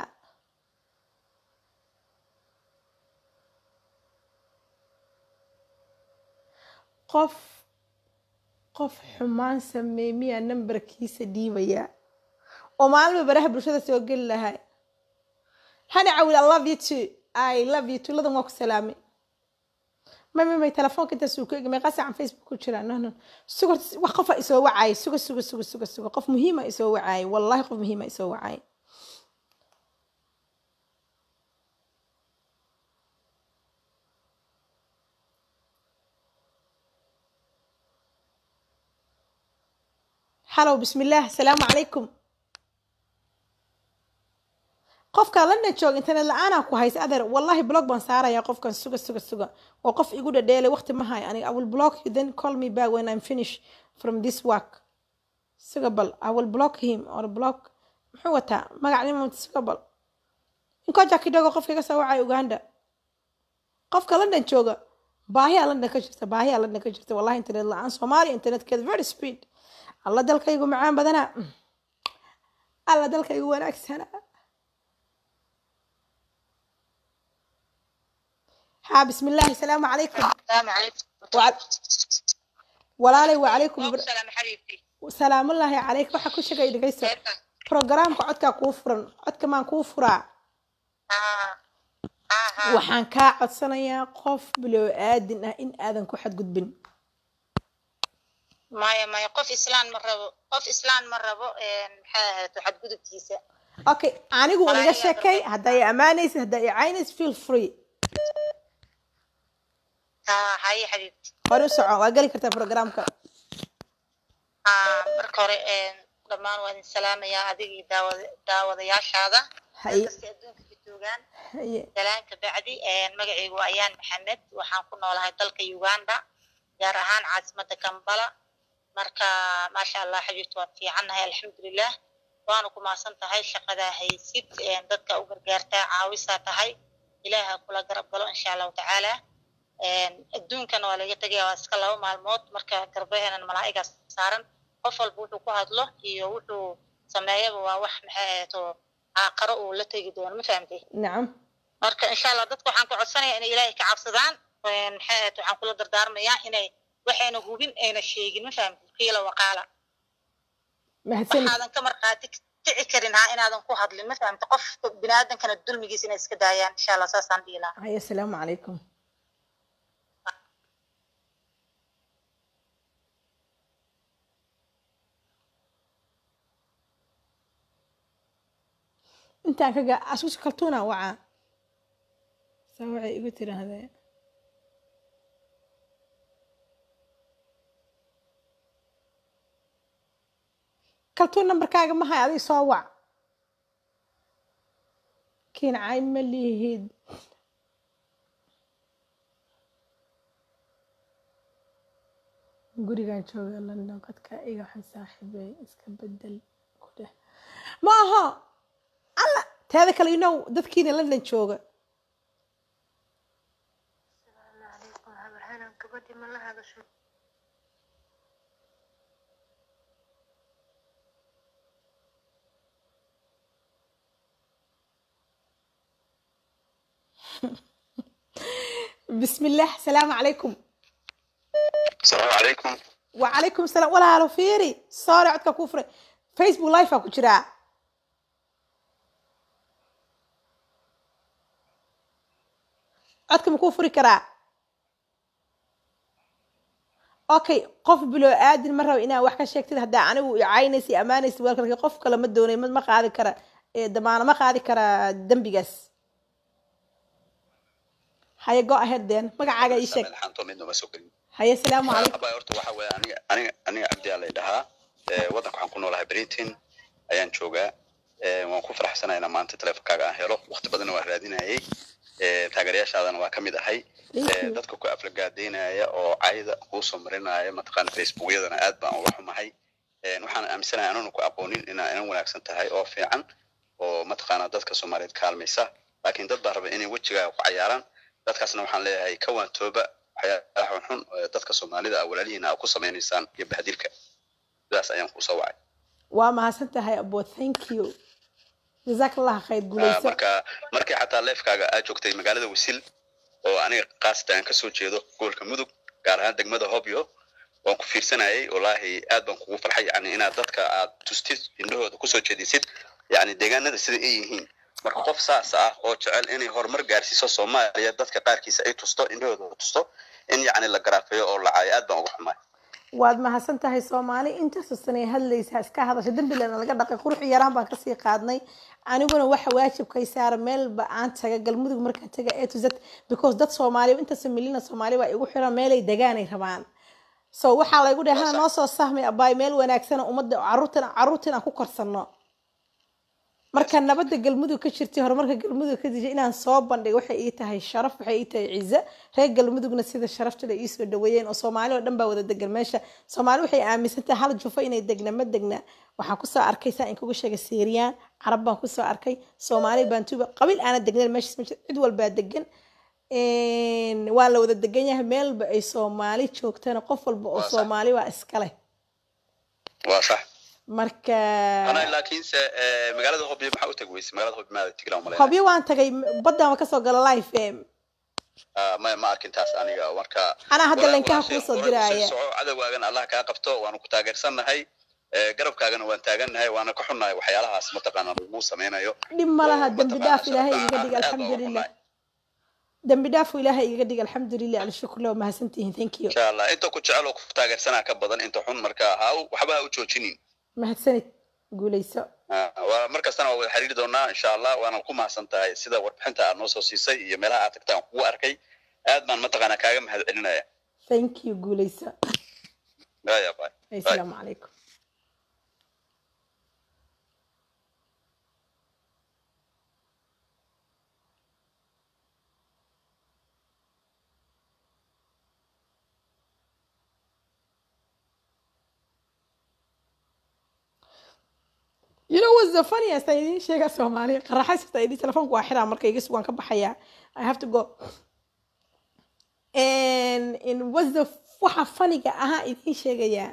qof qof xumaan sameeyay numberkiisa dhiibaya oo maalmo baraha bulshada soo gal lahay hana cawil I love you too I love you too ladan waa ku salaamay ما ما ما تلفون كنت سوق ما قاسي عن فيسبوك وشرا نه نه سوق وقف يسوي عاي سوق سوق سوق سوق سوق قف مهمة يسوي عاي والله قف مهمة يسوي عاي حلو بسم الله السلام عليكم qofka lana joog internet la'aan ku haysa adar wallahi blog baan saaraya qofkan suga suga suga oo qof igu dhadheelay waqti ma hay aniga I will block you then call me back when I'm finished from this work suga bal I will block him or block muxuu wataa magacnimo suga bal inko jaki dhago qofka iga soo wacay Uganda qofka lana jooga baahi lana ka jirta baahi lana ka jirta wallahi internet la'aan Soomaali internetkeeda very speed alla dalkaygu macaan badana alla dalkaygu wanaagsan ها بسم الله السلام عليكم السلام عليكم وعل... walaalay وعليكم السلام حبيبتي سلام الله عليك waxa ku shaqay dhageyso programka codka ku furan codka maan ku furaa ah ah waxaan ka codsanayaa qof biloo aadin ah in aadan ku xad gudbin maya maya qof islaan ma rabo qof islaan ma rabo een maxaa ahayd xad gudubkiisa okay anigu waliga sheekay haday amaanaysid haday aynays feel free ها هاي حبيبتي hore soco waa gali kartaa programka ah marka hore een dhamaan waan salaamaya adigii daawada daawadayaashaada hay dadka adduunka ka joogan hay salaanka bacdi een magacaygu ayaan maxamed waxaan ku noolahay dalka Uganda gaar ahaan caasimadda Kampala marka ma sha Allah xabiibti waan fiicanahay alxamdulillah waana ku maasan tahay shaqada haysid een dadka u gargaarta caawisa tahay ilaaha kula garab galo insha Allah ta'ala een adduunkan waa laga tagay waa iska laba maalmood marka garbaheena malaa'iga saaran qof walba wuxuu ku hadlo iyo wuxuu sameeyaba waa wax maxaato aqaro oo la tagi doono ma fahamtay nacam marka insha Allah dadku waxaan ku codsanayaa inay Ilaahay ka cabsadaan een maxaato waxaan kula dardaarmayaa inay waxayna hubin ayna sheegin ma fahamtay qiila waqaala mahadsan waxaadan ka marqaati kici karin ha inaadan ku hadlin ma fahamtay qof bini'aadankana dulmigiisa inay iska daayaan insha Allah saasaan dhiilaa hay assalaamu calaykum intaan kaga asus kaltuuna waca saa waxay igu tiraahday kaltuun nambarkaaga ma hay adiga soo wac kiin cayn ma lihid gurigaan jooga London qadka iga xun saaxiibay iska bedel ku dheh ma aha alla teeda kale inuu dadkiina London jooga habarhanan gabadhi ma la hadasho بسم الله السلام عليكم. السلام عليكم. وعليكم السلام. ولا هلو فيري صار عدك كفر فيسبوك لايف اكو جرا عدك مكفر كرا اوكي قف بلو ادن مره وإنا wax ka sheegtid hada anigu caynaysi amaanaysi walka qof kale ma doonay ma qaadi kara ee damaana ma qaadi kara dambigaas haye go ahead then magacaaga ii sheeg xanto midna ma soo galin haye salaamu calaykum abaa horta waxa weeye aniga aniga aniga abdi Allah dhahaa ee wadanka waxaan ku noolahay Britain ayaan joogaa ee waan ku faraxsanahay in maanta teleefankaaga aan helo waqti badan waan raadinayay ee taageerayaashaadana waa kamid ahay ee dadka ku aflagaadeynaya oo cayda ku soo marinaya mataqaan Facebook-yadana aad baan uga xumahay ee waxaan aaminsanahay inaan ku aqoonin inaan wanaagsan tahay oo fiican oo mataqaan dadka Soomaaliyeed kaalmaysa laakiin dad baa raba inay wajiga ku cayaaraan dadkaasna waxaan leeyahay ka waan tooba waxyaalaha xun dadka Soomaalida awlaalihiina ku sameeynaysan iyo bahdilka sidaas ayaan ku soo wacay waa mahadsantahay abo thank you jazakallahu khayr guuleyso marka markii xataa leefkaaga aad joogtay magaalada Wisil oo aniga qaastaan ka soo jeedo gobolka Mudug gaar ahaan degmada Hobyo waan ku fiirsanayay wallahi aad baan kugu farxay yani inaad dadka aad tustid indhahooda ku soo jeedisid yani deegaanada sida ay yihiin marka qof saas ah oo jecel inay horumar gaarsiiso Soomaaliya dadka qaarkiisa ay tusto indhahooda tusto in yani la garaafeeyo oo la caayo aad baan uga xumahay waad mahadsantahay Soomaali inta susanay hadlaysa iska hadasha dambileena laga dhaqay qurux yaraan baan ka sii qaadnay aniguna waxa waajibkay saar meel ba aan taga galmudug markaan taga A to Z because dad Soomaali inta samilina Soomaali waa igu xiran meel ay degaan ay rabaan so waxa la igu dhahaa noo soo sahmay abay meel wanaagsan umada caruurtana caruurtana ku korsano marka nabadda galmudug ka jirtay horumarka galmudug ka dijay inaan soo bandhigo waxay ii tahay sharaf waxay ii tahay ciise reer galmudugna sida sharafta la ii soo dhaweeyeen oo Soomaali oo dhan baa wada degan meesha Soomaali waxay aaminsan tahay hal jufo inay degna ma degna waxa ku soo arkaysaa in kugu sheegay Siiriyaan Carab baan ku soo arkay Soomaali baan tuba qabiil aan degnayn meesha cid walba degan een waa la wada degan yahay meel ba ay Soomaali joogtana qof walba oo Soomaali waa iska leh waa sax marka ana laakiin se magaalada Hobyo maxaa u tagweysay magaalada Hobyo ma tiglaan malay Hobyo waan tagay badda ka soo galay live fm ah ma ma arkin taas aniga marka ana hadda linkaha ku soo diraya cadawaagan Allah ka qabto waan ku taageersanahay garabkaagana waan taaganahay waana ka xunnahay waxyaalahaas mataqaana lagu sameeyo dhib malaha dambi dhaaf ilaahay iga dhig alxamdulillah dambi dhaaf ilaahay iga dhig alxamdulillah al shukr loo mahadsantihiin thank you insha Allah inta ku jecel oo ku taageersanaa ka badan inta xun marka ha waxba u joojinin mahadsanid guuleyso waa markastana waa xiriir doonaa insha Allah waana ku mahadsantahay sida warbixinta aad noo soo siisay iyo meelaha aad tagtaan kugu arkay aad baan mataqaana kaaga mahadcelinaya thank you guuleyso bye bye assalaamu calaykum You know what's the funniest thing? Sheega Soomaali qaraxaysta idin telefoonku waa xiraa markay iga sugan ka baxaya. I have to go. And in what's the waxa funniga aha idin sheegaya.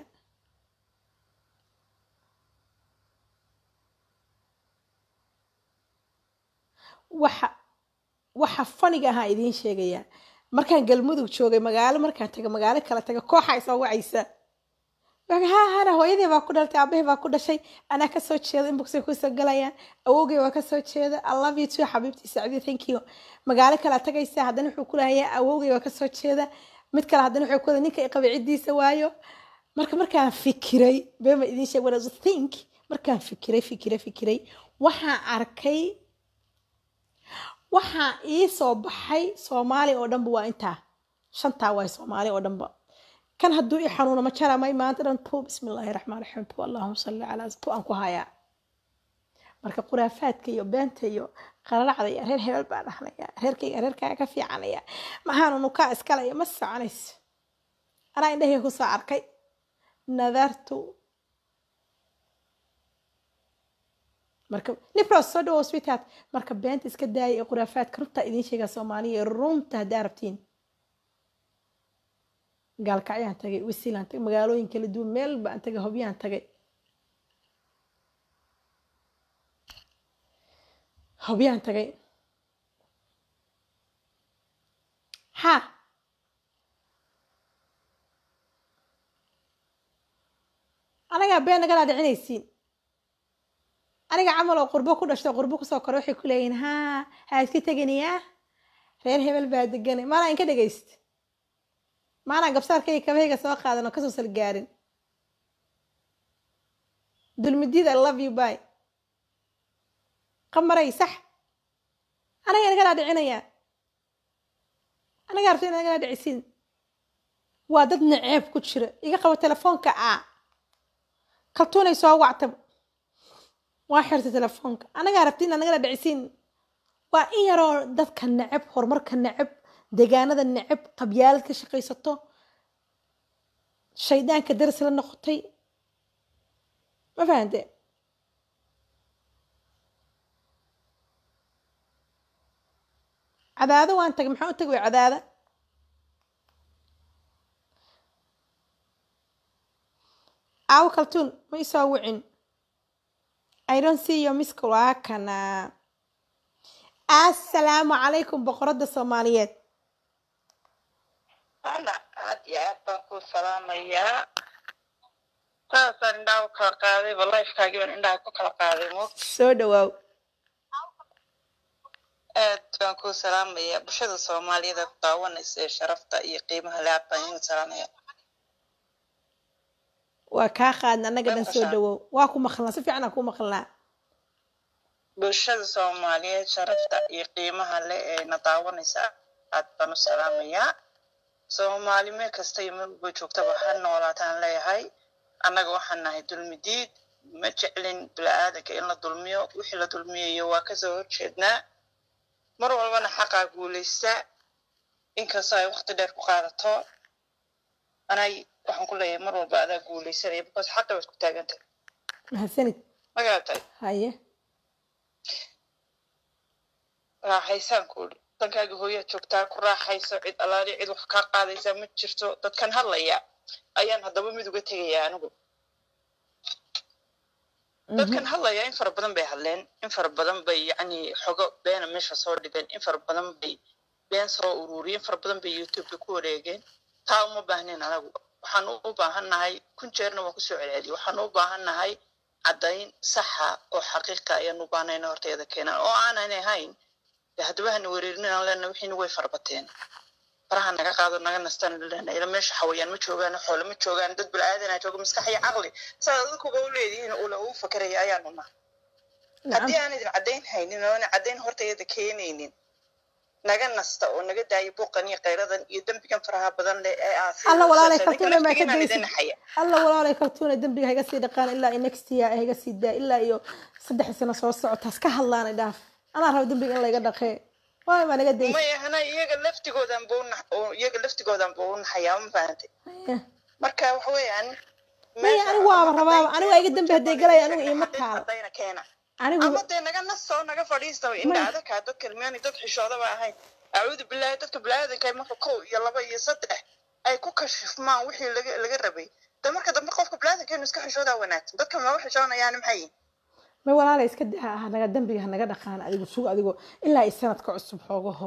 Waxa waxa funniga aha idin sheegaya. Markaan galmudug joogay magaalo markaan taga magaalo kala taga kooxa isoo wacaysa. ها هنا هويدي baa ku dhaltay aabbahay baa ku dhashay ana ka soo jeedo inbox ku soo galayaan awowgay waa ka soo jeeda I love you too xabiibti Saacidi thank you magaalo kala tagaysa haddana wuxuu ku leeyahay awowgay waa ka soo jeeda mid kale haddana wuxuu ku leeyahay ninka qabiicidiisa waayo marka markaan fikiray beema idin sheeg what I think markaan fikiray fikiray fikiray waxaan arkay waxa ii soo baxay Soomaali oo dhanba waa inta shanta waa Soomaali oo dhanba كان هدو يحنون ما شرا ما ما أدري بو بسم الله الرحمن الرحيم بو اللهم صل على بو أنكو هايا مركب قرافات كيو بنتيو قرر على هير هير بعد حنيا هير كي هير كي كفي عليا ما هانو نكا إسكاليا مس عنيس أنا عنده هي خص عركي نذرت مركب نفرس صدو وسويتات مركب بنت إسكداي قرافات كربتا إذن شيء سومالي روم تهداربتين gaalkacyaan tagay wasiilaan tagay magaalooyin kala duwan meel baan tagay hobyaan tagay hobyaan tagay ha aniga been nagala dhicinaysiin aniga camal oo qurbo ku dhashtay qurbo ku soo koray waxay ku leeyihiin ha ha iska teginayaa reer hebel baa deganay maana in ka dhagayst maana gabsaarkay kabahayga soo qaadan oo kasoo salgaarin dulmidida I love you bye qamaray sax aniga nagala dhicinayaa aniga arfin nagala dhicisiin waa dad naceeb ku jira iga qabo telefoonka ah kaltuunay soo wactab waa xirta telefoonka anaga rabtiin anaga dhicisiin waa in yaroo dadka nacab horumarka nacab deegaanada nacab qabyaalad ka shaqaysato shaydaanka daras la noqotay ma fahante cadaado waan tagay maxaa u tagay cadaada aw kaltuun ma isoo wicin I don't see your miss call kana assalaamu calaykum boqorada Soomaaliyeed ana aad iyo aad baan ku salaamayaa taasaan indhaha ku kala qaaday life-kaagii baan indhaha ku kala qaaday mo soo dhawaaw aad baan ku salaamayaa bulshada Soomaaliyeed ku daawanaysa ee sharafta iyo qiimaha leh baan idin salaamayaa waa kaa qaadna anaga dhan soo dhawaaw waa ku maqlaa si fiican ku maqlaa bulshada Soomaaliyeed sharafta iyo qiimaha leh ee na daawanaysa aad baan u salaamayaa Soomaali meel kasta iyo meel walba joogta waxaan noolaataan leeyahay annaga waxaan nahay dulmidiid ma jeclin bilaadanka in la dulmiyo wixii la dulmiyo waa ka soo horjeednaa mar walbana xaqa guuleysta inkastoo ay waqti dheer ku qaadato anay waxaan ku leeyahay mar walba adaa guuleysanaya because xaqa waad ku taagantahay mahadsanid magaratay haye raaxaysaan ku dankaaga hooyaad joogtaa ku raaxayso cid alaali cid wax kaa qaadaysa ma jirto dadkan hadlaya ayaan haddaba mid uga tegayaa anigu dadkan hadlaya in fara badan bay hadleen in fara badan bay yacni xogo beena meesha soo dhigeen in fara badan bay been soo ururiyeen fara badan bay youtube ku wareegeen taa uma baahnayn anagu waxaan u baahannahay kun jeerna waan kusoo celceliyo waxaan u baahannahay caddayn saxa oo xaqiiqa ayaan u baahnayna horteeda keenaan oo aanan ahayn haddaba hana wereerinaan leenahay wixiina way farbateen faraha naga qaado naga nastaan leenahay ila meesha xawayaan ma joogaan xoolo ma joogaan dad bilaadanaa jooga maskax iyo caqli saa dadkuba u leedihiin ula uu fakaraya ayaanu nahay haddii aan idin caddayn haynin oo aan caddayn horteeda keenaynin naga nasta oo naga daayo buuqan iyo qayradan iyo dambigan faraha badan leh ee aad alla walaalay kaltuuna ma ka daysin alla walaalay kaltuuna dambiga hayga sii dhaqaan ilaa next year hayga sii daa ilaa iyo saddex sano soo socotaas ka hadlaan dhaaf ana rabo dambiga in la iga dhaqee waa ma naga daysin ma yahana iyaga laftigoodan buu oo iyaga laftigoodan buu naxayaa ma fahantay marka wax weeyaan ma anigu waa rabaa anigu iga dambi haday galay anigu ima taal anigu ama de naga naso naga fadhiisto indhaada ka dad kalmeeni dad xishooda ba ahayn aawadu billahi dadka bilaadanka marka koow iyo laba iyo saddex ay ku kashifmaan wixii laga laga rabay da marka dambe qofka bilaadanka inuu iska xishooda wanaagsan dadka ma wax xishoonayaan maxay ma walaalay iska daa naga dambiga naga dhaqaan adigu suuq adigu ilaa sanadka cusub xoogaho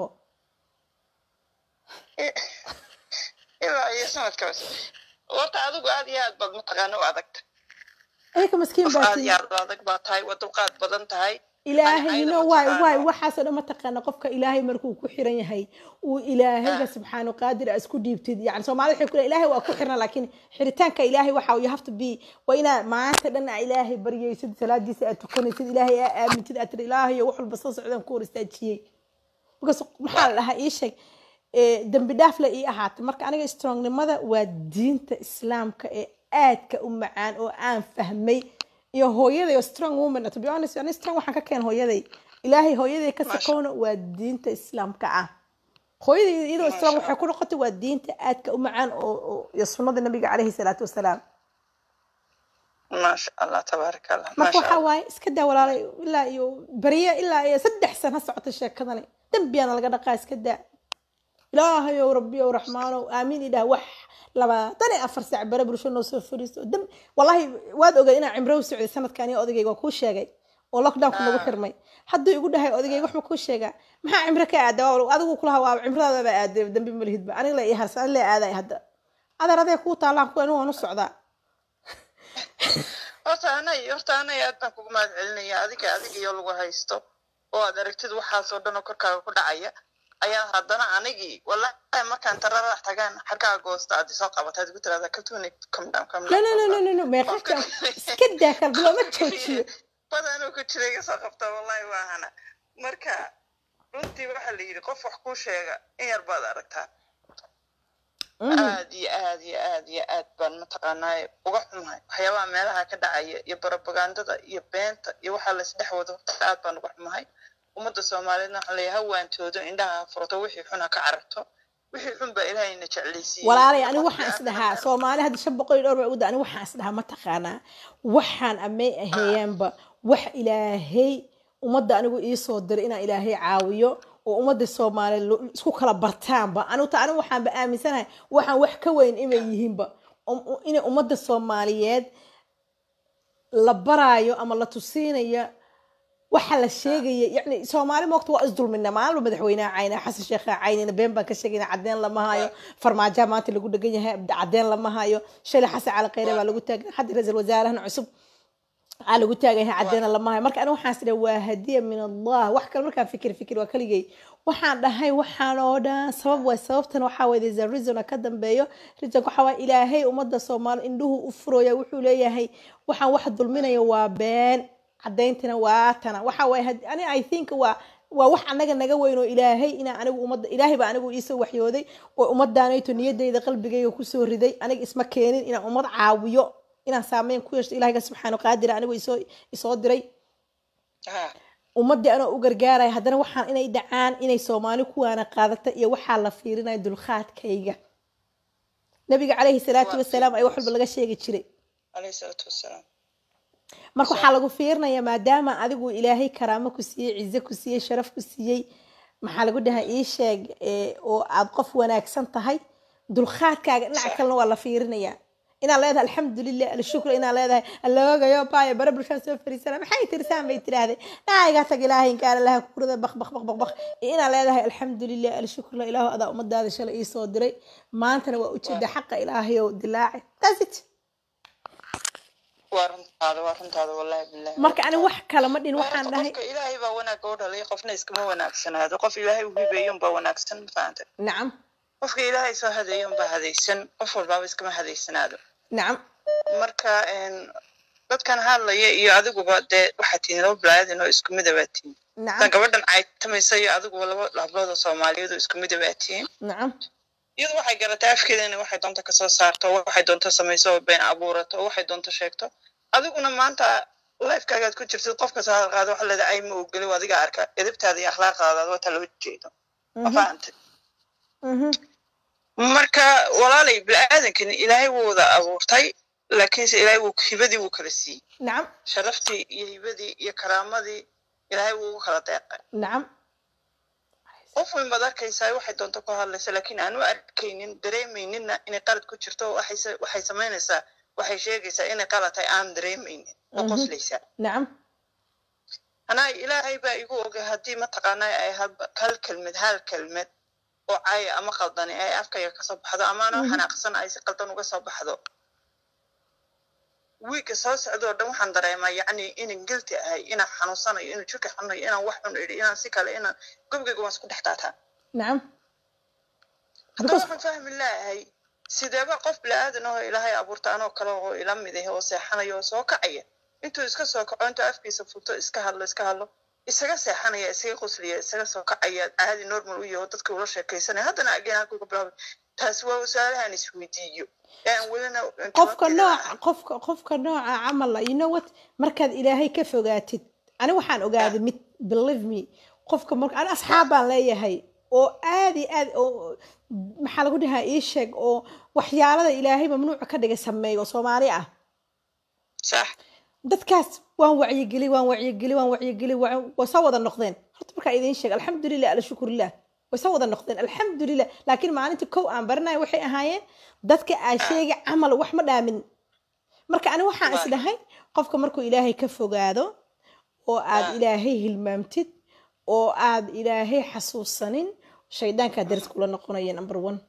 ilaa iyo sanadka cusub wata adigu aad iyo aad bad mataqaana u adagta ayka maskiin baa aad iyo aad adag baa tahay wada qaad badan tahay ilaahay no way way waxa soo dhama taqaana qofka ilaahay markuu ku xiran yahay uu ilaahayga subxaanahu qaadir isku dhiibtid yaani Soomaali waxay ku ilaahay waa ku xirna laakiin xiritaanka ilaahay waxa uu have to be wayna maanta dhan ilaahay baryaysid salaadiisa aad tukanaysid ilaahay aamintid aad ilaahay wax walba soo socdaan ku ristaajiyay because maxaa laha ii sheeg ee dambi dhaaf la ii ahaat marka aniga strongnimada waa diinta islaamka ee aadka u macaan oo aan fahmay iyo hooyaday oo strong woman to be honest ani strong waxaan ka keen hooyaday ilaahay hooyaday ka sakoona waa diinta islaamka ah hooyaday iyadoo strong waxay ku noqotay waa diinta aadka u macaan oo iyo sunnada nabiga kaleey salaatu wasalaam ma sha Allah tabaaraka Allah ma sha Allah waay iska daa walaalay ilaa iyo bariya ilaa iyo saddex sano socota sheekadani dambiyana laga dhaqaa iska daa ilaahay oo rabbi oo raxmaan oo aamin idah wax labaatan iyo afar saac bare bulsho noo soo fariisto dam wallahi waad ogayd inaan cimro u socday sanadkan iyo odagayga waa kuu sheegay oo lockdown ku nagu xirmay hadduu igu dhahay odagayga wax ma kuu sheegaa maxaa cimro ka aadaa adigu kulaha waa cimradaada baa aaday dambi ma lihidba aniga la ii harsan la aaday hadda adar adee kuu taalaan ku inuu waan u socdaa horta anay horta anay aad baan kugu mahad celinaya adiga adiga iyo lagu haysto oo aad aragtid waxaasoo dhan oo korkaaga ku dhacaya ayaa haddana anigii wallahi markaan tararax tagaan xarkaa goosta aad isoo qabatay aad igu tiraahdaa kaltuuni come down come no no no no no meeqafkan iska daa kalbi looma joojiyo badanuu ku jiray iga soo qabta wallahi waa hana marka runtii waxaa la yidhi qof wax kuu sheega in yar baad aragtaa aad iyo aad iyo aad iyo aad baan mataqaanaa uga xumahay waxyaabaha meelaha ka dhacaya iyo barabagandada iyo beenta iyo waxaa la isdhex wado aad baan uga xumahay ummadda soomaaliyeedna waxaa leeyahay hawaantoodo indhaha furto wixii xun ha ka cararto wixii xun baa ilaahayna jeclaysiiyey walaalay ani waxaan isdhahaa soomaali hadda shan boqol iyo dhowr baa uda ani waxaan isdhahaa ma taqaanaa waxaan amay ahayaanba wax ilaahay ummadda anigu ii soo diray inaan ilaahay caawiyo oo ummadda soomaaliyeed isku kala bartaanba anigu ta anigu waxaanba aaminsanahay waxaan wax ka weyn inay yihiinba inay ummadda soomaaliyeed la baraayo ama la tusiinayo waxa la sheegaya yani Soomaali moogto waa isdulmina maalmo madaxweynaha cayna xasan sheekha caynina been baan ka sheegayna cadeen lama hayo farmaajo maanta lagu dhagan yahay cadeen lama hayo shalay xasan cali khayre baa lagu taagay hadda ra'iisul wasaaraha cusub aa lagu taagay cadeen lama hayo marka aniga waxaan isla waa hadiya min Allah wax kale marka fikir fikir waa kaligay waxaan dhahay waxaan oo dhan sabab waa sababtan waxa weeye the reason ka dambeeyo reason waxa waa ilaahay ummadda Soomaali indhuhu u furooya wuxuu leeyahay waxaan wax dulminayo waa been cadayntana waa tana waxa way ani I think waa waa wax anaga naga weyn oo ilaahay ina anigu umada ilaahay baa anigu iisoo waxyooday oo umadaanayto niyadeyda qalbigayga ku soo riday aniga isma keenin ina umad caawiyo ina saameyn ku yeesho ilaahay subhanahu qaadir anigu isoo isoo diray ummadii ana u gargaaray hadana waxaan inay dhacaan inay Soomaali kuwaana qaadata iyo waxa la fiirinay dulqaadkayga nabiga kaleeyhi salaatu wasalaam ay wax walba laga sheegi jiray kaleeyhi salaatu wasalaam marka waxa lagu fiirnayaa maadaama adigu ilaahay karaamo ku siiyay ciise ku siiyay sharaf ku siiyay maxaa lagu dhahaa ii sheeg oo aad qof wanaagsan tahay dulqaadkaaga dhinac kalena waa la fiirinayaa ina leedahay alxamdulillah alshukr ina leedahay alloogayo baay bara bulshada soo fariisana maxay tirsan bay tiraahday naaga tag ilaahay in kaala laha kurada baq baq baq baq ina leedahay alxamdulillah alshukr la ilaahu ada umadaada shalay ii soo diray maantana waa u jeeda xaq ilaahay oo dilaaci that's it waruntaada waruntaada wallahi billahi marka ani wax kala ma dhin waxaan dhahay qofka ilaahay baa wanaag oo dhalay qofna iskama wanaagsanaado qof ilaahay u hibeeyo baa wanaagsan faanta nacam qofka ilaahay soo hadeeyo baa hadaysan qof walba iskama hadaysanaado nacam marka een dadkan hadlaya iyo adiguba de waxa tiin loo bilaadeen oo isku mid abaatiin tan gabadhan ay tamaysa iyo adigu laba labada Soomaaliyeed oo isku mid abaatiin nacam iyadu waxay garatay afkeedana waxay doonto ka soo saarto waxay doonto samayso been abuurato waxay doonto sheegto adiguna maanta life-kaaga ku jirtid qofka soo qaado waxa leedahay ay ma ogoli adiga arka edebtaada iyo akhlaaqaada wata loo jeedo afaanta mhm marka walaalay bilaadankan ilaahay wuu wada abuurtay laakiin ilaahay wuu hibadii wuu kala siiyay nacam sharaftii iyo hibadii iyo karaamadii ilaahay wuu kala deeqay nacam qof weyn baad arkaysaa waxay doonto ku hadlaysaa laakiin aanu arkaynin dareemayninna inay qalad ku jirto waxay waxay sameynaysaa waxay sheegaysaa inay qalad tahay aan dareemaynin oo qoslaysaa nacam ana ilaahay baa igu ogaa hadii ma taqaanay ay hal kelmad hal kelmad oo ay ama qaldani ay afkayga ka soo baxdo ama ana xanaaqsan ay si qaldan uga soo baxdo wiiga soo socdo dhan waxaan dareemaa yacni in guilty ahay in xanuunsanayo in jirka xanuunayo in wax xun iri in si kale in gobgayga waan isku dhaxtaataa nacam hadda waxaan fahmi lahay sideeba qof bilaadan oo ilaahay abuurta anoo kale oo ila mid ah oo seexanayo oo soo kacaya intuu iska soo kaco intuu afkiisa futo iska hadlo iska hadlo isaga seexanaya isaga qosliya isaga soo kacaya caadi normal u yahay dadka ula sheekaysanaya haddana ageen halku ka bilaabay taas waa su'aalahan isweydiiyo aan walina qofka nooc qofka qofka nooca camal you know what markaad ilaahay ka fogaatid ani waxaan ogaaday mid believe me qofka marka aan asxaabaan leeyahay oo aadi aad oo maxaa lagu dhahaa ii sheeg oo waxyaalada ilaahay mamnuuc ka dhigay sameeyo Soomaali ah sax dadkaas waan wacyigeli waan wacyigeli waan wacyigeli waa soo wada noqdeen horta marka idin sheeg alxamdulillah ala shukrillah وسو ودا نقدين الحمد لله لكن ما أنت كو أم برنا وحي أهاين دتك أشياء عمل وحمد من مرك أنا وحى أسدهاي قفك مركو إلهي كفو قادو أو عاد إلهي الممتد أو عاد إلهي حسوس سنين شيطان كدرس كلنا قنايا نمبر ون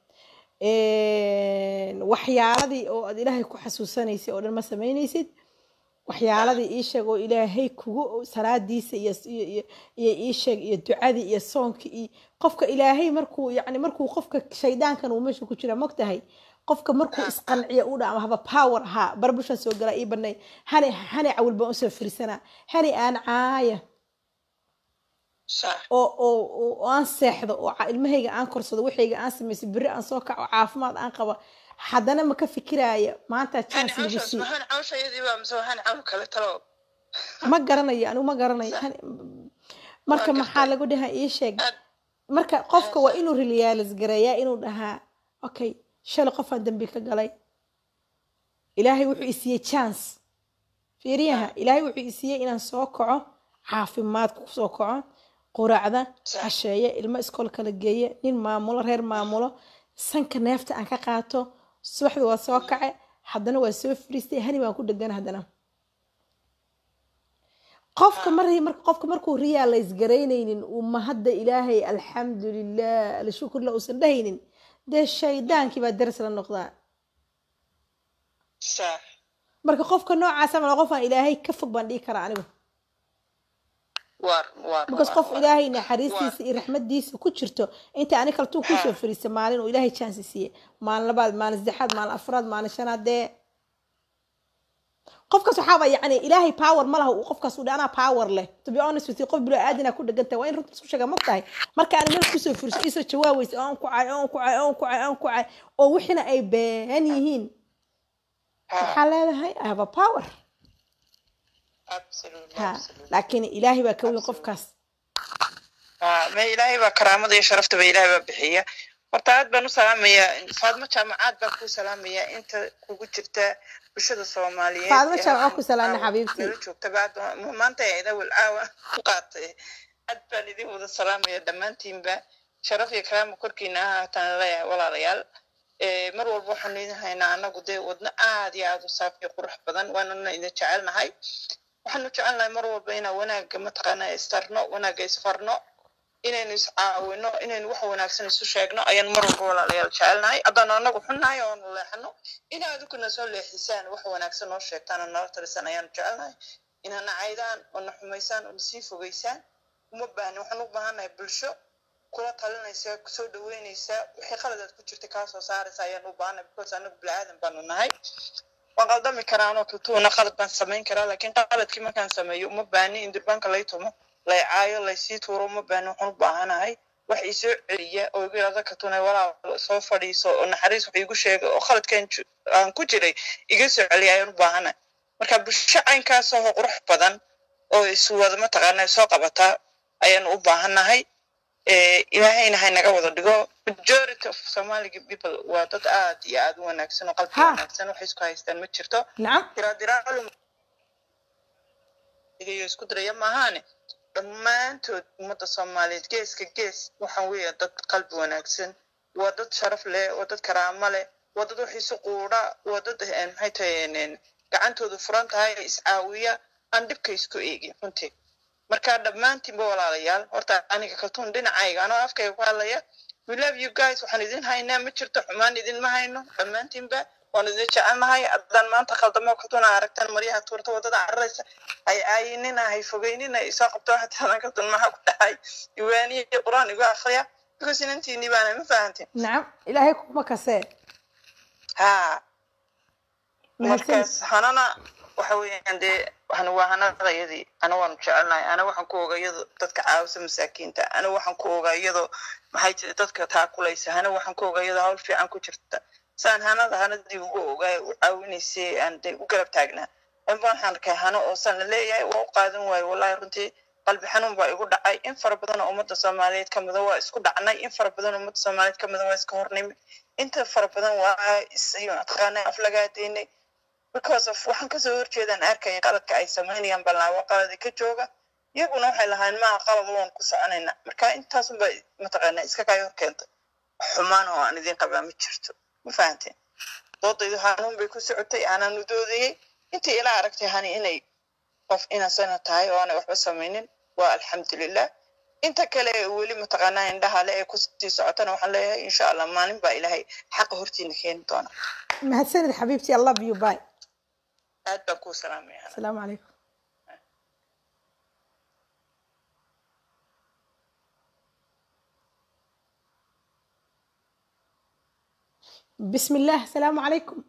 وحيالدي أو عاد إلهي كحسوسني يسي أو لما سميني يسيد وحيالدي إيش أو إلهي كو سرادي يس إيش الدعاء يسونك قفك إلهي مركو يعني مركو قفك شيطان كان ومشي كشرا مكتهي قفك مركو إسقنعي أودا أما هذا باور ها بربوش سوق رأي بني هني هني أول بأسر في سنة هني أنا عاية صح أو أو أو أنا ساحدة أو المهيجة أنا كرصة وحيجة أنا سميس بري أنا سوكا وعافمات أنا قبا حدنا ما كفي كراية ما أنت تشانس اللي بيصير هن عاوشة يدي بقى مسوي هن عاو كله تلو ما قرني يعني ما قرني هني مركب محل جودها إيش مركب قفك وإنه ريالز جرايا إنه ده أوكي شال قف عندهم بيك قلي إلهي وحيسيه chance فيريها إلهي وحيسيه إن سوكعه عافي مات سوكعه قرعة عشية الماء سكول كلا جاية نين معمولة غير معمولة سنك نافت عن كقاطو صبح وسوكعه حدنا وسوف فريستي هني ما كود الجنة هدنا قفك مرة مر قفك مركو رياليز جرينين وما هدا إلهي الحمد لله الشكر له وسندهين ده الشيطان كيف درس للنقطة صح مركو قفك النوع عسى من قفها إلهي كفك بندي كرانه وار وار بس قف إلهي نحريسي رحمة ديس وكشرته أنت أنا كلتو كشر في السماعين وإلهي شانسية مع النبات مع الزحاد مع الأفراد مع الشنات ده قفك صحابة يعني إلهي باور ماله وقفك سود أنا باور له تبي أونس وتي قف بلا أدنى كل جنته وين رحت سوشة جمعتها مركا أنا من كسر فرس إيش تشواويس أنكو عاي أنكو عاي أنكو عاي أنكو عاي أو وحنا أي بانيهين الحالة هاي I have a power ها لكن إلهي بكون قفكاس آه ما إلهي بكرامة دي شرفت بإلهي ببحية وطاعت بنو سلامية فاطمة جامعات بكو سلامية أنت كوجرت بشدة الصومالية فاطمة جامعات سلام حبيبتي تبعت ما أنت يا إذا والآوة قاطع أدبني دي وذا سلامية دمانتين با شرف يكرام كركينا تنلايا ولا ريال mar walba waxaan leeyahaynaa anagu dee wadna aad iyo aad u saafiyo qurux badan waanana idin jecelnahay waxaanu jecelnahay mar walba inaan wanaagga mataqaanaa istarno wanaagga isfarno inaynu iscaawino inaynu wax wanaagsan isu sheegno ayaan mar walba walaalayaal jecelnahay haddaan anagu xunnahay oo nu leexano inaad adukuna soo leexisaan wax wanaagsan oo sheegtaan oo nala talisan ayaanu jecelnahay inaana caydaan oo na xumaysaan oo sii fogeysaan uma baahni waxaan u baahannahay bulsho kula talinaysa soo dhaweynaysa wixii qaladaad ku jirtay ka soo saaraysa ayaan u baahnay because anagu bilaadan baanu nahay waan qaldami karaanoo tutuuna qalad baan samayn karaa laakiin qaladkii markaan sameeyo uma baahni in durbaanka lay tumo lay caayo lay sii tuuro uma baahni waxaan u baahanahay wax ii soo celiya oo igu yidhahda ka tunay walaal soo fadhiiso oo naxariis wax iigu sheega oo qaladkan aan ku jiray iga soo celiya ayaan u baahanahay marka bulsho caynkaas oo qurux badan oo isu wada mataqaanaa soo qabataa ayaan u baahanahay إلهي نحن نجاوب الدجاج majority of Somali people وضد آد يا آد وناكسن وقلب وناكسن وحيس كايستان متشرتو نعم ترى درا يجي يسكت ريا مهانة لما أنتوا مت Somali جيس كجيس وحوي ضد قلب وناكسن وضد شرف له وضد كرامة له وضد حيس قورة وضد إن هيتين كعنتو ذفرنت هاي إسعاوية عندك كيسكو إيجي فهمتي marka dhamaantiinba walaalayaal horta aniga ka tuun dhinacayga anoo afkayga ku hadlaya we love you guys waxaan idin haynaa ma jirto xumaan idin ma hayno dhamaantiinba waan idin jecelnahay haddaan maanta khaldamo ka tuun aragtaan maryaha tuurta wadada carraysa ay aayinina hay fogeynina isoo qabto hataan ka tuun maxaa ku dhahay diiwaaniye quraan igu akhriya because inantiini baana ma fahanteen nacam ilaahay kuma kasee ha markaas hanana waxa weeyaan dee waxaan waa hanadayadii ana waan jecelnahay ana waxaan ku ogaayado dadka caawisa masaakiinta ana waxaan ku ogaayado maxay jirtaa dadka taakulaysa ana waxaan ku ogaayado hawl fiican ku jirta saan hanada hanadii ugu ogaay u caawinaysay aan dee u garab taagnaa in baan arkay hano oo san leeyahay waa u qaadan waay wallahi runtii qalbi xanuun baa igu dhacay in fara badan oo ummadda Soomaaliyeed ka mid ah waa isku dhacnay in fara badan oo ummadda Soomaaliyeed ka mid ah waa iska hornimid inta fara badan waa isayuu adqaanay aflagaadeynay because of waxaan ka soo horjeedaan arkay qaladka ay sameynayaan balaa qalad ka jooga iyaguna waxay lahayn maa qalab loon ku soconayna marka intaas unbay mataqaanaa iska kaay hor keentay xumaan oo aan idin qabaa ma jirto ma fahanteen doodaydu hanuun bay ku socotay aanan u doodayay intii ila aragtay hani inay qof inasana tahay oo aanay waxba samaynin waa alxamdulilah inta kale weli mataqaanaa indhaha le ee ku sii socotana waxaan leeyahay insha allah maalin baa ilaahay xaqa hortiina keeni doona mahadsanid xabiibti I love you bye aad baan kuu salaamaya asalaamu calaykum بسم الله السلام عليكم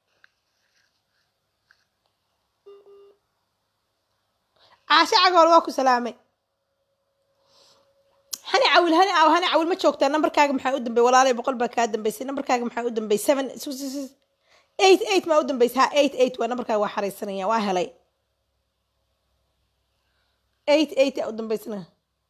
عاشا عقول واكو سلامي هني عول هني او هني عول ما جوجتا نمبركاga maxay u dambeey walaalay boqol ba ka dambeysay numberkaaga maxay u dambeey seven eight eight ma u dambeeyay ha eight eight waa numberkaaga waa xariisanaya waa helay eight eight u dambeysana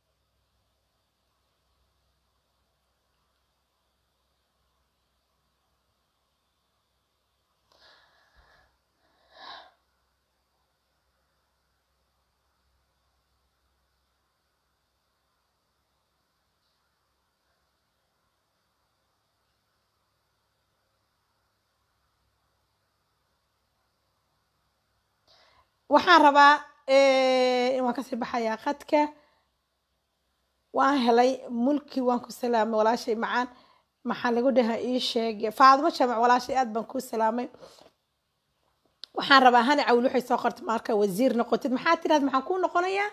waxaan rabaa ee waan ka sii baxayaa qadka waan helay mulki waan ku salaamay walaashay macaan maxaa lagu dhahaa ii sheeg faadimo jamac walaashay aad baan ku salaamay waxaan rabaa hani cawl waxay soo qortay marka wasiir noqotid maxaa tiraad maxaan ku noqonayaa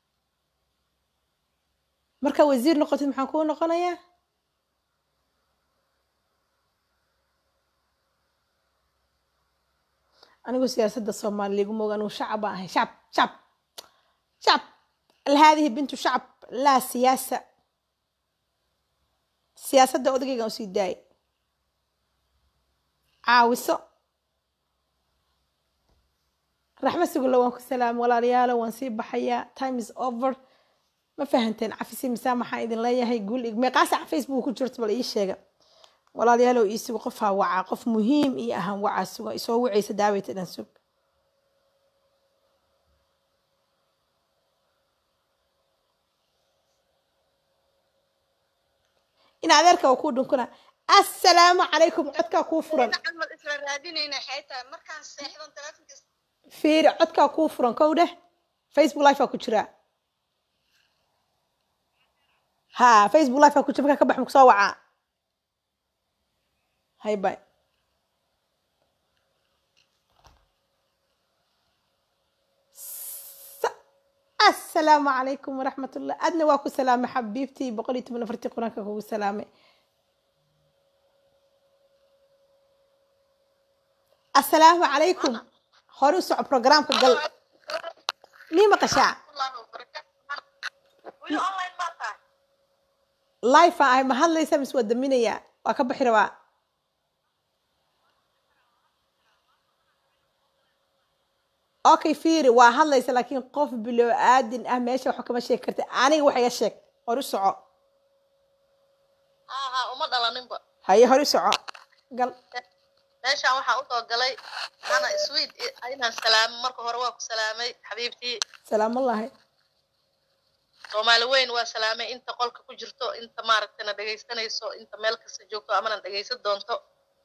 marka wasiir noqotid maxaan ku noqonayaa أنا سياسة الصومال اللي يقوموا أنو شعب هاي شعب شعب شعب هذه بنت شعب لا سياسة سياسة ده دقيقة وسيداي عاوسة راح بس يقول له وانكو السلام ولا ريالة وانسيب بحياة time is over ما فهمتين عفسي مسامحة إذن لا يهي يقول ما قاسع على فيسبوك وجرت بلا إيش شيء ولا ريالة ويسوي قفها وعا قف مهم إيه أهم وعا سوا يسوي عيسى داوية تنسب إن عذرك وكودن كنا السلام عليكم عدك كوفرا فير عدك كوفرا كوده فيسبوك لايف أكو شراء ها فيسبوك لايف أكو شراء كبح مكسوعة هاي باي السلام عليكم ورحمة الله أدنى واكو سلامة حبيبتي بقولي تمنى فرتي قرانك هو سلامة السلام عليكم خروس على برنامج قل مين مقشع لايف هاي محل ليس مسود منيا وأكب حروا أوكي فيري وهلا لكن قف بلو آدن أهميش وحكم الشيء كرت أنا وحي الشيء هرسعة آه ها وما ضل نبأ هاي هرسعة قال ليش عم حاول تقولي أنا سويد أين السلام مركو هرواك سلامي حبيبتي سلام الله Soomaali weyn waa salaamay inta qolka ku jirto inta maaragtana dhageysanayso inta meel kasta joogto amana dhageysan doonto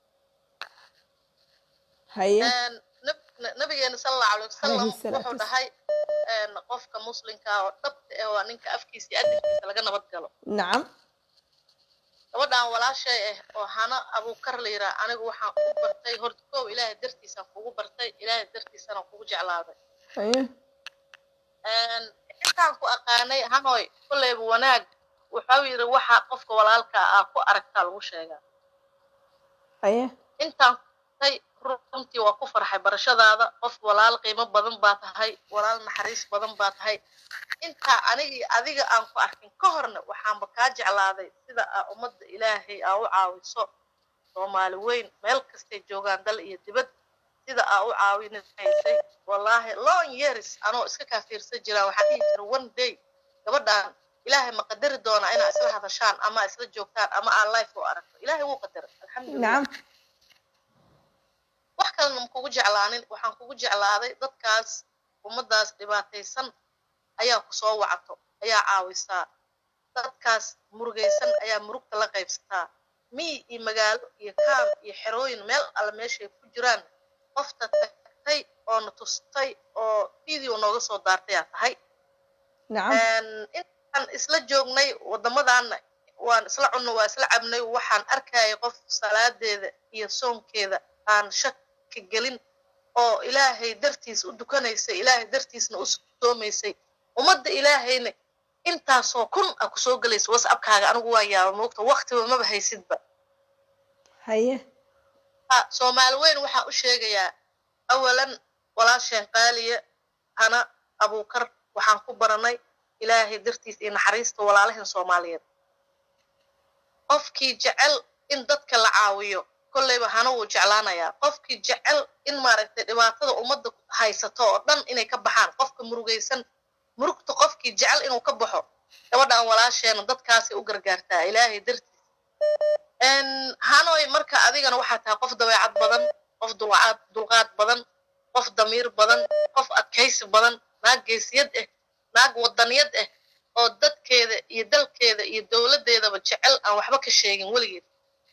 haye een nabigeena sallallahu alayhi wasallam wuxuu dhahay een qofka muslimka oo dhabta ah waa ninka afkiisa adilkiisa laga nabad galo nacam gabadhan walaashay ah oo hana Abu Kar leera anigu waxaan ku bartay horta koow Ilaahay dartiisa kugu bartay Ilaahay dartiisana kugu jeclaaday haye een intaan ku aqaanay hanoy kulay wanaag wuxuu yiri waxa qofka walaalka ah ku aragtaa lagu sheegaa haye intaan tay runtii waa ku farxay barashadaada qof walaal qiimo badan baa tahay walaal naxariis badan baa tahay inta anigi adiga aan ku arkin ka horna waxaan ba ka jeclaaday sida ummadda Ilaahay aa u caawiso Soomaali weyn meel kasta joogaan dal iyo dibad sida aa u caawinaysay wallahi long years anoo iska ka fiirsan jira waxa ii jira one day gabadhan Ilaahay ma qadari doona ina isla hadashaan ama isla joogtaan ama aan live u aragto Ilaahay wuu qadaray alxamdulillah nacam wax kalena kugu jeclaanin waxaan kugu jeclaaday dadkaas ummadaas dhibaataysan ayaa ku soo wacato ayaa caawisaa dadkaas murugaysan ayaa murugta la qaybsataa miyi iyo magaalo iyo kaam iyo xerooyin meel alla meeshay ku jiraan qofta tagtay oo na tustay oo video nooga soo daartay aa tahay intaan isla joognay wadamadaana waan isla cunno waa isla cabnay waxaan arkayay qof salaadeeda iyo soonkeeda aan shaki gelin oo ilaahay dartiis u dukanaysay ilaahay dartiisna u soomaysay ummadda ilaahayna intaasoo kun a ku soo gelaysa whatsappkaaga anigu waa yaaba moogta waqtiba maba haysidba haye soomaali weyn waxaan u sheegayaa awalan walaasheen qaaliya ana abuukar waxaan ku baranay ilaahay dartiis iyo naxariista walaalahan soomaaliyeed qofkii jecel in dadka la caawiyo kollayba hana wuu jeclaanayaa qofkii jecel in maaragtay dhibaatada ummadda haysato oo dhan inay ka baxaan qofka murugaysan murugta qofkii jecel inuu ka baxo gabadhaan walaasheena dadkaasay u gargaartaa ilaahay dartiis hanoy marka adigana waxaa tahay qof dabeecad badan qof dulqaad dulqaad badan qof damiir badan qof adkaysi badan naag geesiyad ah naag wadaniyad ah oo dadkeeda iyo dalkeeda iyo dowladeedaba jecel aan waxba ka sheegin weligeed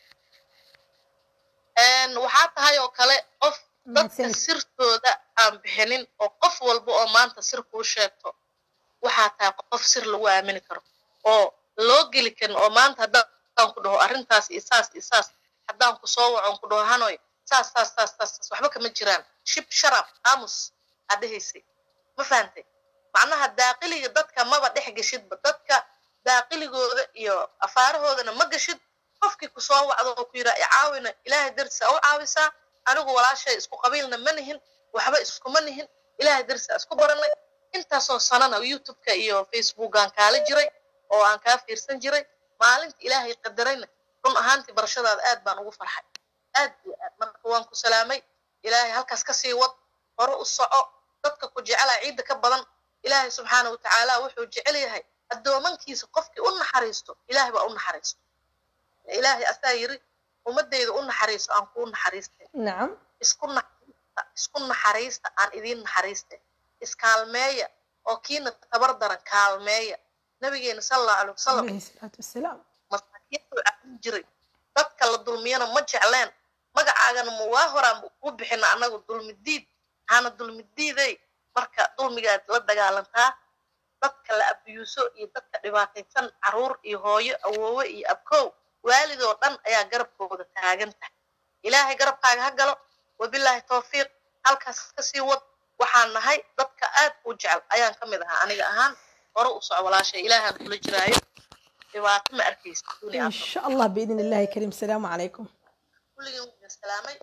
waxaa tahay oo kale qof dadka sirtooda aan bixinin oo qof walba oo maanta sir kuu sheegto waxaa tahay qof sir lagu aamini karo oo loo geli karin oo maanta haddaan ku dhaho arrintaas iyo saas iyo saas haddaan ku soo wacon ku dhaho hanoy saas saas saas saas waxba kama jiraan shib sharaf aamus aad dhahaysay ma fahantay macnaha daaqiliga dadka maba dhex geshidba dadka daaqiligooda iyo afaarahoodana ma geshid qofkii ku soo wacdo oo ku yidhaa icaawina ilaahay dartiisa u caawisaa anigu walaashay isku qabiilna ma nihin waxba iskuma nihin ilaahay dartiisa isku baranay intaasoo sanana youtubeka iyo facebookaan kaala jiray oo aan kaa fiirsan jiray maalinta ilaahay qadarayna run ahaantii barashadaada aad baan ugu farxay aad iyo aad marka waan ku salaamay ilaahay halkaas ka sii wad hore u soco dadka ku jecelaa ciidda ka badan ilaahay subxaana watacaala wuxuu jecel yahay addoomankiisa qofkii u naxariisto ilaahay baa u naxariisto ilaahay asaa yiri ummadeyda u naxariiso aan kuu naxariiste nacam isku naxariista isku naxariista aan idiin naxariiste iskaalmeeya oo kiina tabar daran kaalmeeya nabigeena sallallahu alayhi wasallam alayhi salaatu wasalaam masaakiintu aqoon jiray dadka la dulmiyana ma jecleen magacaagana ma waa horaan u bixina anagu dulmidiid hana dulmidiiday marka dulmigaad la dagaalantaa dadka la abiyuuso iyo dadka dhibaataysan caruur iyo hooyo awoowe iyo abkow waalidoo dhan ayaa garabkooda taagan tahay ilaahay garabkaaga ha galo wabilaahi tawfiiq halkaas ka sii wad waxaan nahay dadka aad u jecel ayaan ka mid ahaa aniga ahaan hore u soco walaashay ilaahaan kula jiraayo dhibaato ma arkaysa in sha allah biidn illaahi kariim salaamu calaykum kulligii wuu salaamay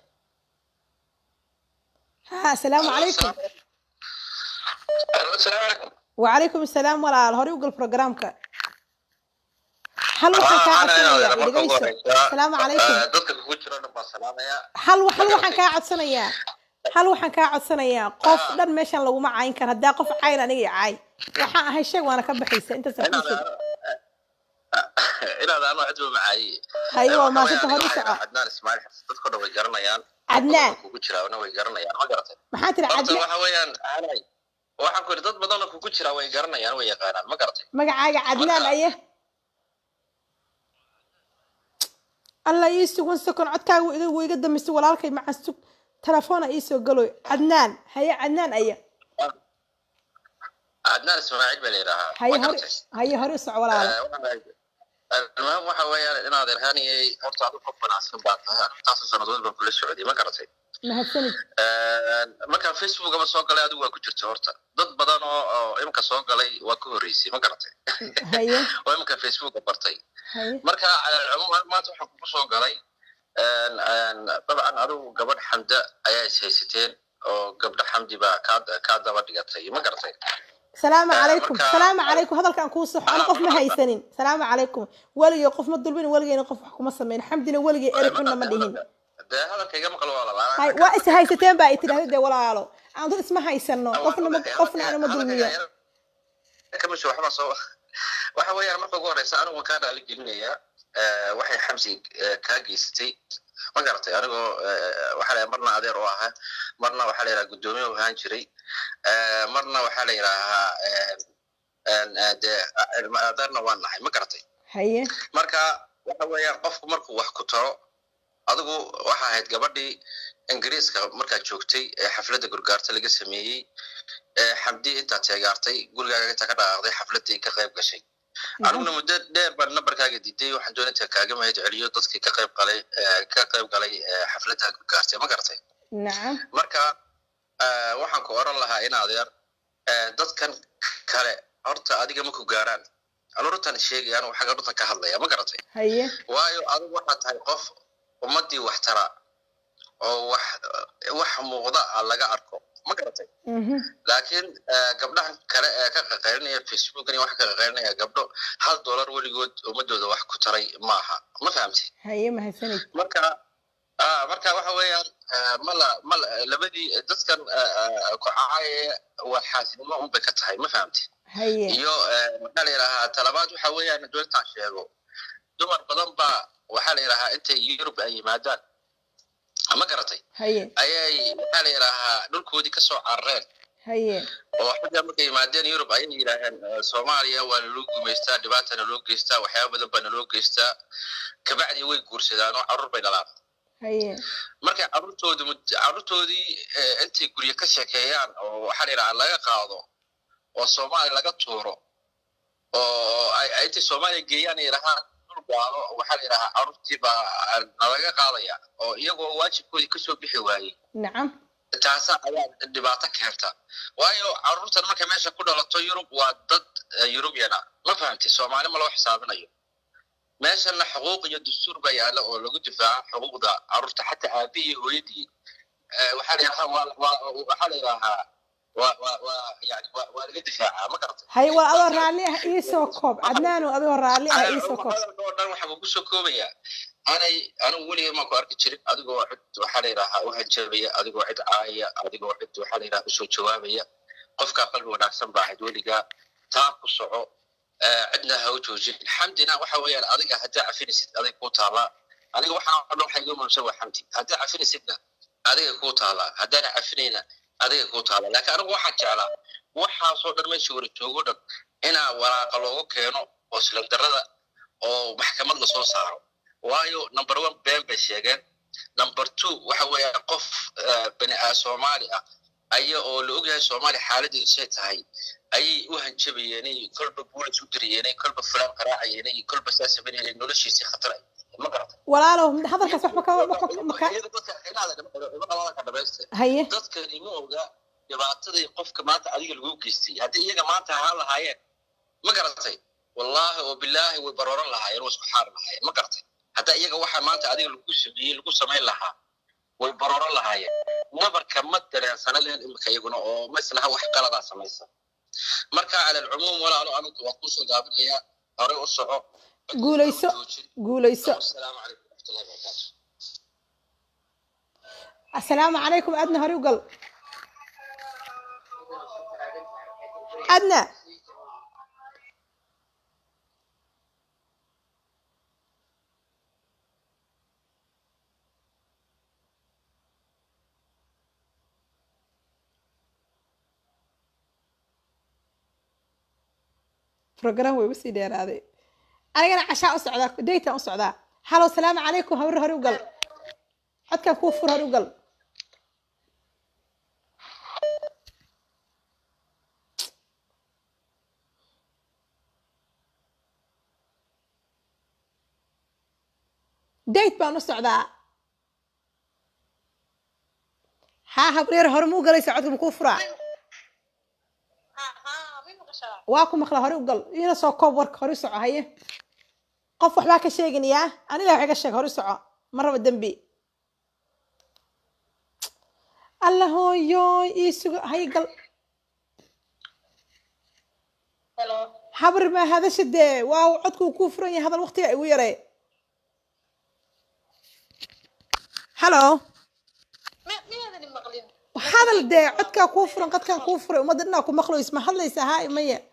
ha salaamu calaykum السلام عليكم وعليكم السلام ولا هوري وقل برنامجك هل وحن كاعدسنيا dhageyso السلام عليكم dadka ku jirana ba salaamaya hal hal waxaan ka codsanayaa hal waxaan ka codsanayaa qof dhan meeshan lagu ma cayn kar hadaa qof cayn aniga caay waxaan ahay shay waana ka baxaysa inta safiisay ila daan wax doo macay aywa ma sita hori soco adnaan ismail dadka dhow way garanayaan adnaan ku jiraana way garanayaan ma garatay maxaa tiri adnaan waxa weeyaan aanay waxaan ku dad badan oo ku jira way garanayaan way yaqaanaan ma garatay magacaaga adnaan aye الله يسوق سكون عدكا ويقا دمستي walaalkay ma casug telefoon ay soo galo adnaan haye adnaan aya adnaan ismaaciil baleeraha haye hore haye hore soo walaal المهم waxa weeyaan inaad irhaniyay horta aad qof wanaagsan baad tahay taas sanadood baan kula socday ma garatay mahadsanid ee marka facebook ama soo galay adigu waa ku jirta horta dad badan oo imka soo galay waa ku horeysay ma garatay haye oo imka facebook bartay haye marka cumuuman maanta waxaan ku soo galay een een dabcan adigu gabadh xamda ayaa isaysateen oo gabadh xamdi ba ka ka daba dhigatay ma garatay السلام عليكم السلام عليكم هذا كان كوسو انا قف ما هيسنين السلام عليكم ولي قف ما دلبين ولي قف حكومه سمين حمدنا ولي اركنا ما دهين ده هذا كيما قال والله هاي وايس هيستين باي ترى ولاالو aan dad isma haysano qofna qofna aan ma dulmiyo kama soo waxba soo waxa weeyaan marka ugu horeysa anigu ka dhaali gelinaya ee waxay xamsi ka geystay ma garatay anigoo waxa la marna adeer oo ahaa marna waxa la yiraahdaa gudoomiye oo haan jiray ee marna waxa la yiraahdaa dee ilmaadarna waan nahay ma garatay haye marka waxa weeyaan qofku markuu wax ku taro adigu waxa ahayd gabadhii ingiriiska markaa joogtay ee xafladda gurgaarta laga sameeyey ee xamdi intaa teegaartay gurigaaga intaa ka dhaqaaqday xafladdii ka qayb gashay aniguna muddo dheer baan nambarkaaga diiday waxaan doonay intaa kaaga mahad celiyo dadkii ka qayb galay ka qayb galay xafladda gurgaarta ma garatay nacam marka waxaan ku oran lahaa in adeer dadkan kale horta adiga ma ku gaaraan anurtan sheegayaan waxa gadhunta ka hadlaya ma garatay haye waayo adigu waxa tahay qof ummadii wax tara oo wax wax muuqda laga arko ma garatay laakiin gabdhahan kale ee ka qaqaynaya Facebook iyo wax ka qaqaynaya gabdho hal dollar waligood ummadooda wax ku taray maaha ma fahamtay haye ma haysanid marka ah marka waxa weeyaan mala mala labadii dadkan ku caayay wax xaasidnimo un bay ka tahay ma fahamtay haye iyo maxaa la yiraahdaa talabaad waxa weeyaan dowladda sheego dumar badan baa waxaa la yiraahdaa intay Yurub ay yimaadaan ama garatay haye ayay maxaa la yiraahdaa dhulkoodii ka soo carreen haye oo xagga markay yimaadeen Yurub ayay yiraahdeen Soomaaliya waa loo guumeystaa dhibaatana loo geystaa waxyaabo badan baa loo geystaa kabacdi way guursadaan oo carruur bay dhalaan haye markay carruurtoodu carruurtoodii intay guriga ka sheekeeyaan oo waxaa la yiraahdaa laga qaado oo Soomaaliya laga tuuro oo ay ay inta Soomaaliya geeyaan yiraahdaa dhulbaado waxa la yiraahdaa carruurtii baa laga qaadaya oo iyagoo waajibkoodii ka soo bixi waayay nacam taas ayaa dhibaato keenta waayo carruurtan markay meesha ku dhalato Yurub waa dad Yurubyana ma fahamtay Soomaali ma loo xisaabinayo meeshana xuquuq iyo dastuur baa yaala oo lagu difaaco xuquuqda carruurta xataa aabihii iyo hooyadii waxa la yiraahdaa waxa la yiraahdaa waa waa waa yani waa laga difaaca ma garatay haye waa adoo raalli ah ii soo koob cadnaanu adoo raalli ah ii soo koob dhan waxa ku soo koobaya anay anu waliga ma ku arki jirin adigoo cid waxa la yiraahdaa u hanjabaya adigoo cid caaya adigoo cid waxa la yiraahdaa soo jawaabaya qofka qalbi wanaagsan baa cid waliga taa ku soco cidna ha u joojin xamdina waxa weeyaan adiga hadda cafinisid adig ku taala aniga waxa dhan waxa igu muhiimsan waa xamdi hadda cafinisidna adiga ku taala haddana cafinayna adiga ku taala laakiin anigu waxaan jeclaa waxa soo dhan meesha wara joogo dhan ina waraaqa loogu keeno oo silindarada oo maxkamad la soo saaro waayo number one been bay sheegeen number two waxa weeyaan qof bani aadam Soomaali ah ayaa oo la ogyahay Soomaali xaaladii shay tahay ayay u hanjabayeen kolba boolis u diriyeen kolba filan qaraacayeen kolba saasabanayeen noloshiisa khatar ah ma garata walaalow hadalkaas wax ma ka ma ka haye dadkan ima oga dhibaatadii qofka maanta adiga lagu geystay haddii iyaga maanta ahaan lahaayeen ma garatay wallaahi oo bilaahi way barooran lahaayeen oo isku xaar lahaayeen ma garatay hadda iyaga waxa maanta adiga lagu sameeyay lagu sameyn lahaa way barooran lahaayeen nabarka ma dareensana leen imika iyaguna oo maslaha wax qalada samaysan marka ala umum walaalo anu waa ku soo gaabinaya hore u soco guulayso guulayso assalaamu calaykum warahmatullahi wabarakatuh السلام عليكم أدنى هريوقل أدنى بروجرام ويبسي دير هذه أنا جانا عشاء أسعدا ديتا أسعدا هلا السلام عليكم هور هريوقل حد كان كوفر هريوقل ديت بانو سعدا ها هبرير هرمو قال يسعدكم كفرة واكم مخلا هري وقال ينا سو كوب ورك هري سعو هي قف وحبا كشيغن يا انا لا وحا كشيغ هري سعو مره بدنبي الله يو يسو هي قال هلو حبر ما هذا شده واو عدكم كفرة يا هذا الوقت يا ويري هلو هذا الدي عدك كفر قد كان كفر وما درنا كم مخلو يسمح الله يسهاي مية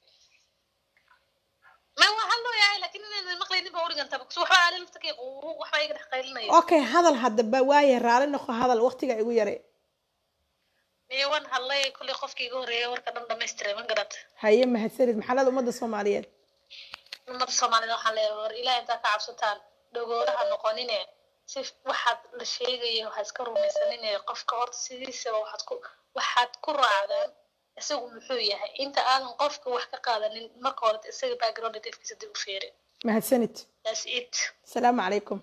ما هو هلو يا لكن أنا المقلي نبغى أورجن أنت بكسو حوا على نفتك وحوا يقدر حقيلنا أوكي هذا الحد بوايه رالي نخو هذا الوقت جاي ويري iyawan hadlay kulli qofkii iga horeeyay warka dhan dhamaystiray ma garata haye mahadsanid maxalada ummadda Soomaaliyeed ummadda Soomaaliyeed waxaan leeyahay war ilaahay inta ka cabsataan dhagooraha noqonine si waxaad la sheegayo waxa iska rumaysanine qofka horta sidiisa waxaad ku waxaad ku raacdaan isagu muxuu yahay inta aadan qofka wax ka qaadanin marka hore isaga background detailkiisa dib u fiirin mahadsanid that's it السلام عليكم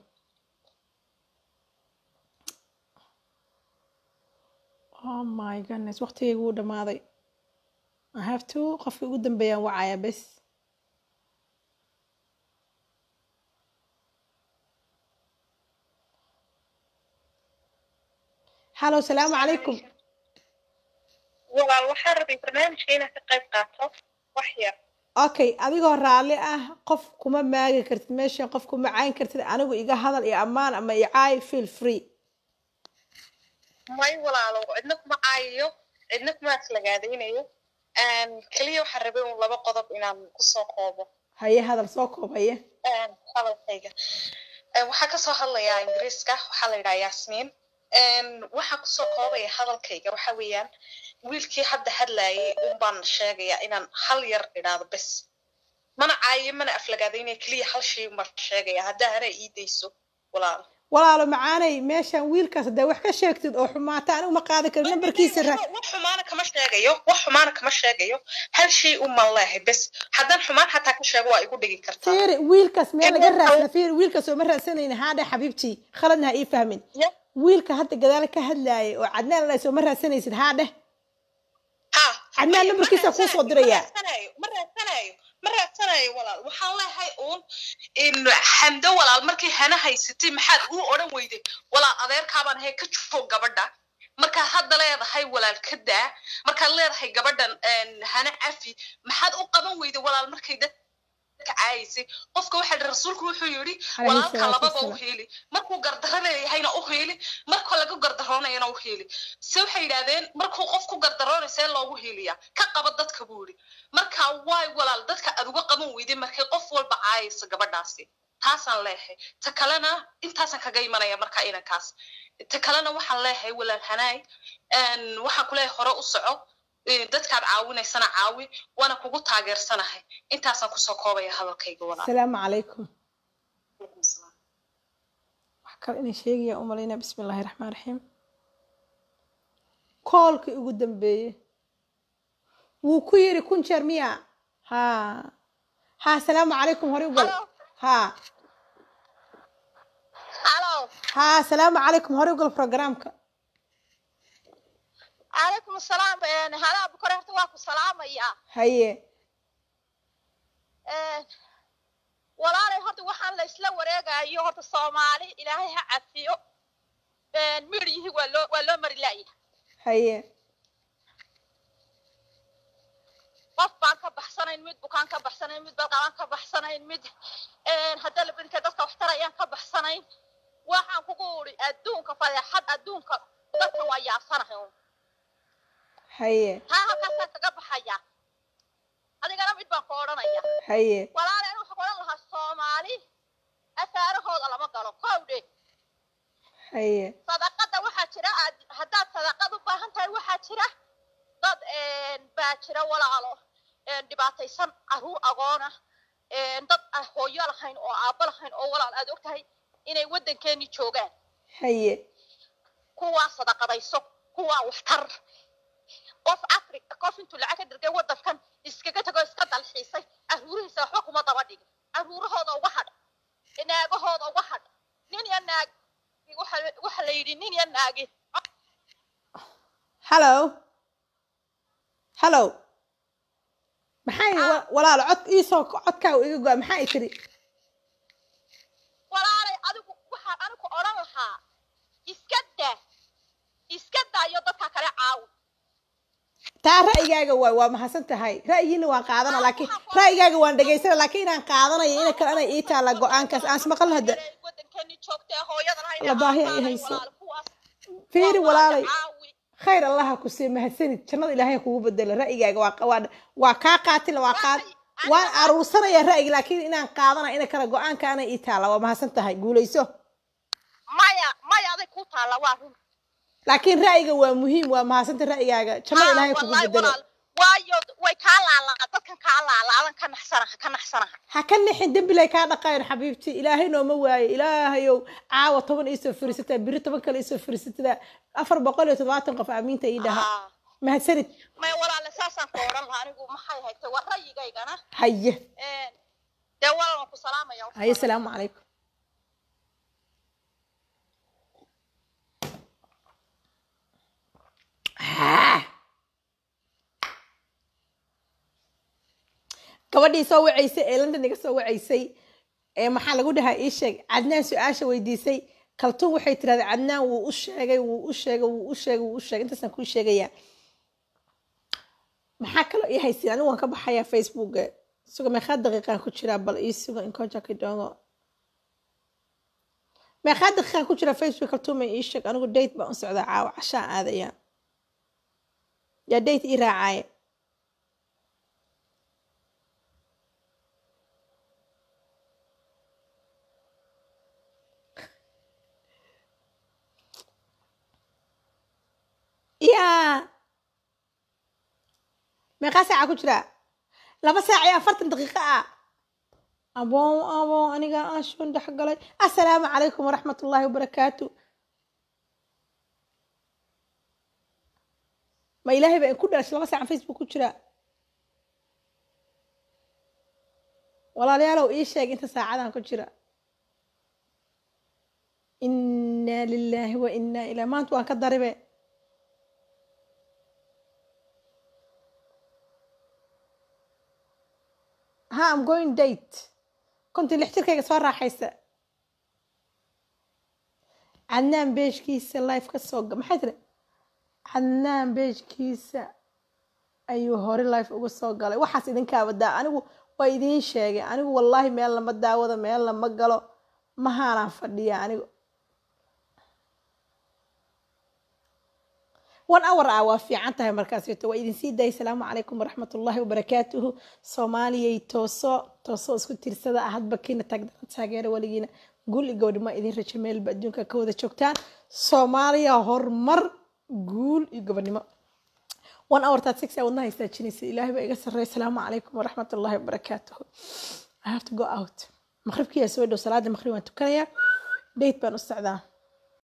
oh my goodness waqtigaygu wuu dhamaaday I have to qofka ugu dambeeyaan wacaya bes hallo السلام عليكم walaal waxaan rabay barnaamijka inaad ka qayb qaato wax yar okay adigoo raalli ah qof kuma maagi kartid meesha qof kuma cayn kartid anigu iga hadal iyo ammaan ama i caay feel free may walaalo cidna kuma caayiyo cidna kuma aslagaadaynayo een kaliya waxaan rabay un laba qodob inaan ku soo koobo haye hadal soo koob haye een hadalkayga een waxa ka soo hadlayaa ingiriiska waxa la yiraahdaa Yasmin een waxa ku soo koobaya hadalkayga waxa weeyaan wiilkii hadda hadlayay un baan sheegayaa inaan hal yar idhaado bes mana caayiyo mana aflagaadaynay kaliya hal shay ma sheegaya hadda hare ii deyso walaal walaalo macaanay meeshan wiilkaas hadday wax ka sheegtid oo xumaata anigu ma qaadi karo nambarkiisa ra wax xumaana kama sheegayo wax xumaana kama sheegayo hal shay u man leeyahay bes haddaan xumaan xataa ka sheego waa igu dhigi kartaa fiiri wiilkaas meel laga raasna fiiri wiilkaas oo ma raasanayna haadhe xabiibtii khaladna ha ii fahmin wiilka hadda gadaal ka hadlaayay oo cadnaan la soo ma raasanaysid haadhe ha cadnaan nambarkiisa ku soo diraya ma raadsanayo ma raadsanayo walaal waxaan leeyahay uun in xamdo walaal markii hana haysatay maxaad u oran weyday walaal adeerkaabaan ahay ka jufo gabadha marka hadda leedahay walaal ka daa markaad leedahay gabadhan hana cafi maxaad u qaban weyday walaal markay dad caayisay qofka waxa rasuulku wuxuu yiri walaalka lababa u heeli markuu gardaranayayna u heeli markuu laga gardaroonayna u heeli soo waxay yiraahdeen markuu qofku gardaroonaysa loogu heeliya ka qaba dadka buuri marka way walaal dadka aad uga qaban weyday markay qof walba caayisa gabadhaasi taasaan leeyahay ta kalena intaasan kaga imanaya marka inankaas ta kalena waxaan leeyahay walaal hanaay een waxa ku leeyahay hore u soco dadkaad caawinaysana caawi wana kugu taageersanahay intaasaan kusoo koobaya hadalkayga walaal السلام عليكم wax kale inay sheegaya u malaynaa bismillaahi raxmaani raxiim koolkii ugu dambeeyey wuu ku yiri kun jeer miya ha ha السلام عليكم hore u gal ha hallo ha السلام عليكم hore u gal programka عليكم السلام ان هلا بكره horta waa ku salaamaya haye ee walaalay horta waxaan la isla wareegayo horta Soomaali ilaahay ha cafiyo een miriyhi waa loo waa loo mari laayay haye qof baan ka baxsanayn mid bukaan ka baxsanayn mid balqaan ka baxsanayn mid een hadda la bidka dadka wax tarayaan ka baxsanayn waxaan kugu uri adduunka fadeexad adduunka dadka waa yaasanahay haye ha halkaas kaga baxaya adigana mid baan ku oranaya haye walaalay waxa ku oran lahaa Soomaali asaarahooda lama galo kowde haye sadaqada waxa jira haddaad sadaqad u baahan tahay waxa jira dad een baa jira walaalo een dhibaataysan aruur agoona een dad hooyo lahayn oo aabba lahayn oo walaal aad ogtahay inay wadankeeni joogaan haye kuwa sadaqadayso kuwa wax tar qof Afrika qof intuu lacag dirgay wadankan iskaga tago iska dalxiisay aruurihiisa waxba kuma daba dhigin aruurahooda uga hadh inaagahooda uga hadh nin ya naag waxa waxa la yiri nin ya naagi hello hello maxay walaal cod ii soo codka iga go'ay maxay tiri walaalay adigu waxa anigu oran lahaa iska daa iska daayo dadka kale caaw taa ra'yigaaga waa waa mahadsan tahay ra'yiina waan qaadana laakiin ra'yigaaga waan dhageysana laakiin inaan qaadanayo ina kale ana ii taala go'aankaas aan ismaqal hada wadankani joogtay hooyadan ay la baahi ay hayso fiiri walaalay khayr allah ku sii mahadsanid jannada ilaahay kugu bedelo ra'yigaaga waa waa waa ka qaatil waa qaad waan aruursanaya ra'yiga laakiin inaan qaadana ina kale go'aanka ana ii taala waa mahadsan tahay guuleyso maya maya aday ku taala waa run laakiin ra'yiga waa muhiim waa mahadsantahay ra'yigaaga jannada ilaahay kugu bedelo waayo way kaa laalaa dadkan kaa laalaadan ka naxsanaha ka naxsanaha ha ka nixin dembi lay kaa dhaqayn xabiibti ilaahay nooma waaye ilaahayow caawa toban iisoo fariisataa biri toban kale iisoo fariisataa afar boqol iyo toddobaatan qof aamiinta ii dhaha mahadsanid may walaale saasaan ku odhan lahaa anigu maxay haytay war rayigaygana haye dee walaalan ku salaamaya haye salaamu calaykum gabadhii soo wacaysay ee London iga soo wacaysay ee maxaa lagu dhahaa ii sheeg Cadnaan su'aasha weydiisay kaltuun waxay tiraahday Cadnaan wuu u sheegay wuu u sheegay wuu u sheegay wuu u sheegay intaasaan kuu sheegayaa maxaa kaloo ii haysin anigu waan ka baxayaa Facebook suga meeqa daqiiqaan ku jiraa bal ii suga in koja kidongo meeqa daqiiqaan ku jiraa Facebook kaltuun ma ii sheeg anigu date baan u socdaa caawa cashaan aadaya yaa date ii raacay يا ما قاسي عاكو جرا لما ساعة يا فرتن دقيقة أبو أبو أنا قا أشون ده حق الله السلام عليكم ورحمة الله وبركاته ما إلهي بقى كل لما ساعة فيسبوك جرا والله ليه لو إيش شيء أنت ساعة عاكو جرا إنا لله وإنا إلى ما أنتوا كضربة ها I'm going date كنت اللي احتركي صار راحيسة عنان بيش كيسة لايف كسوق ما حدري عنان بيش كيسة أيوه هوري لايف ugu soo galay waxaas idinka wada anigu waa idin sheegay anigu wallahi meel lama daawado meel lama galo ma haana fadhiya anigu one hour waa fiican tahay markaas waa idin sii day salaamu calaykum waraxmatullaahi wabarakaatuhu soomaaliyay tooso tooso isku tirsada ahadba kiina tagdana taageero waligiina guul iyo gabadhimo idin rajo meelba adduunka ka wada joogtaan soomaaliya horumar guul iyo gabadhimo one hour thirty six wadna haysta jinaysa ilaahay baa iga sarreey salaamu calaykum waraxmatullaahi wabarakaatuhu I have to go out maqribkii soo dhow salaada maqrib waan tukanayaa date baan u socdaa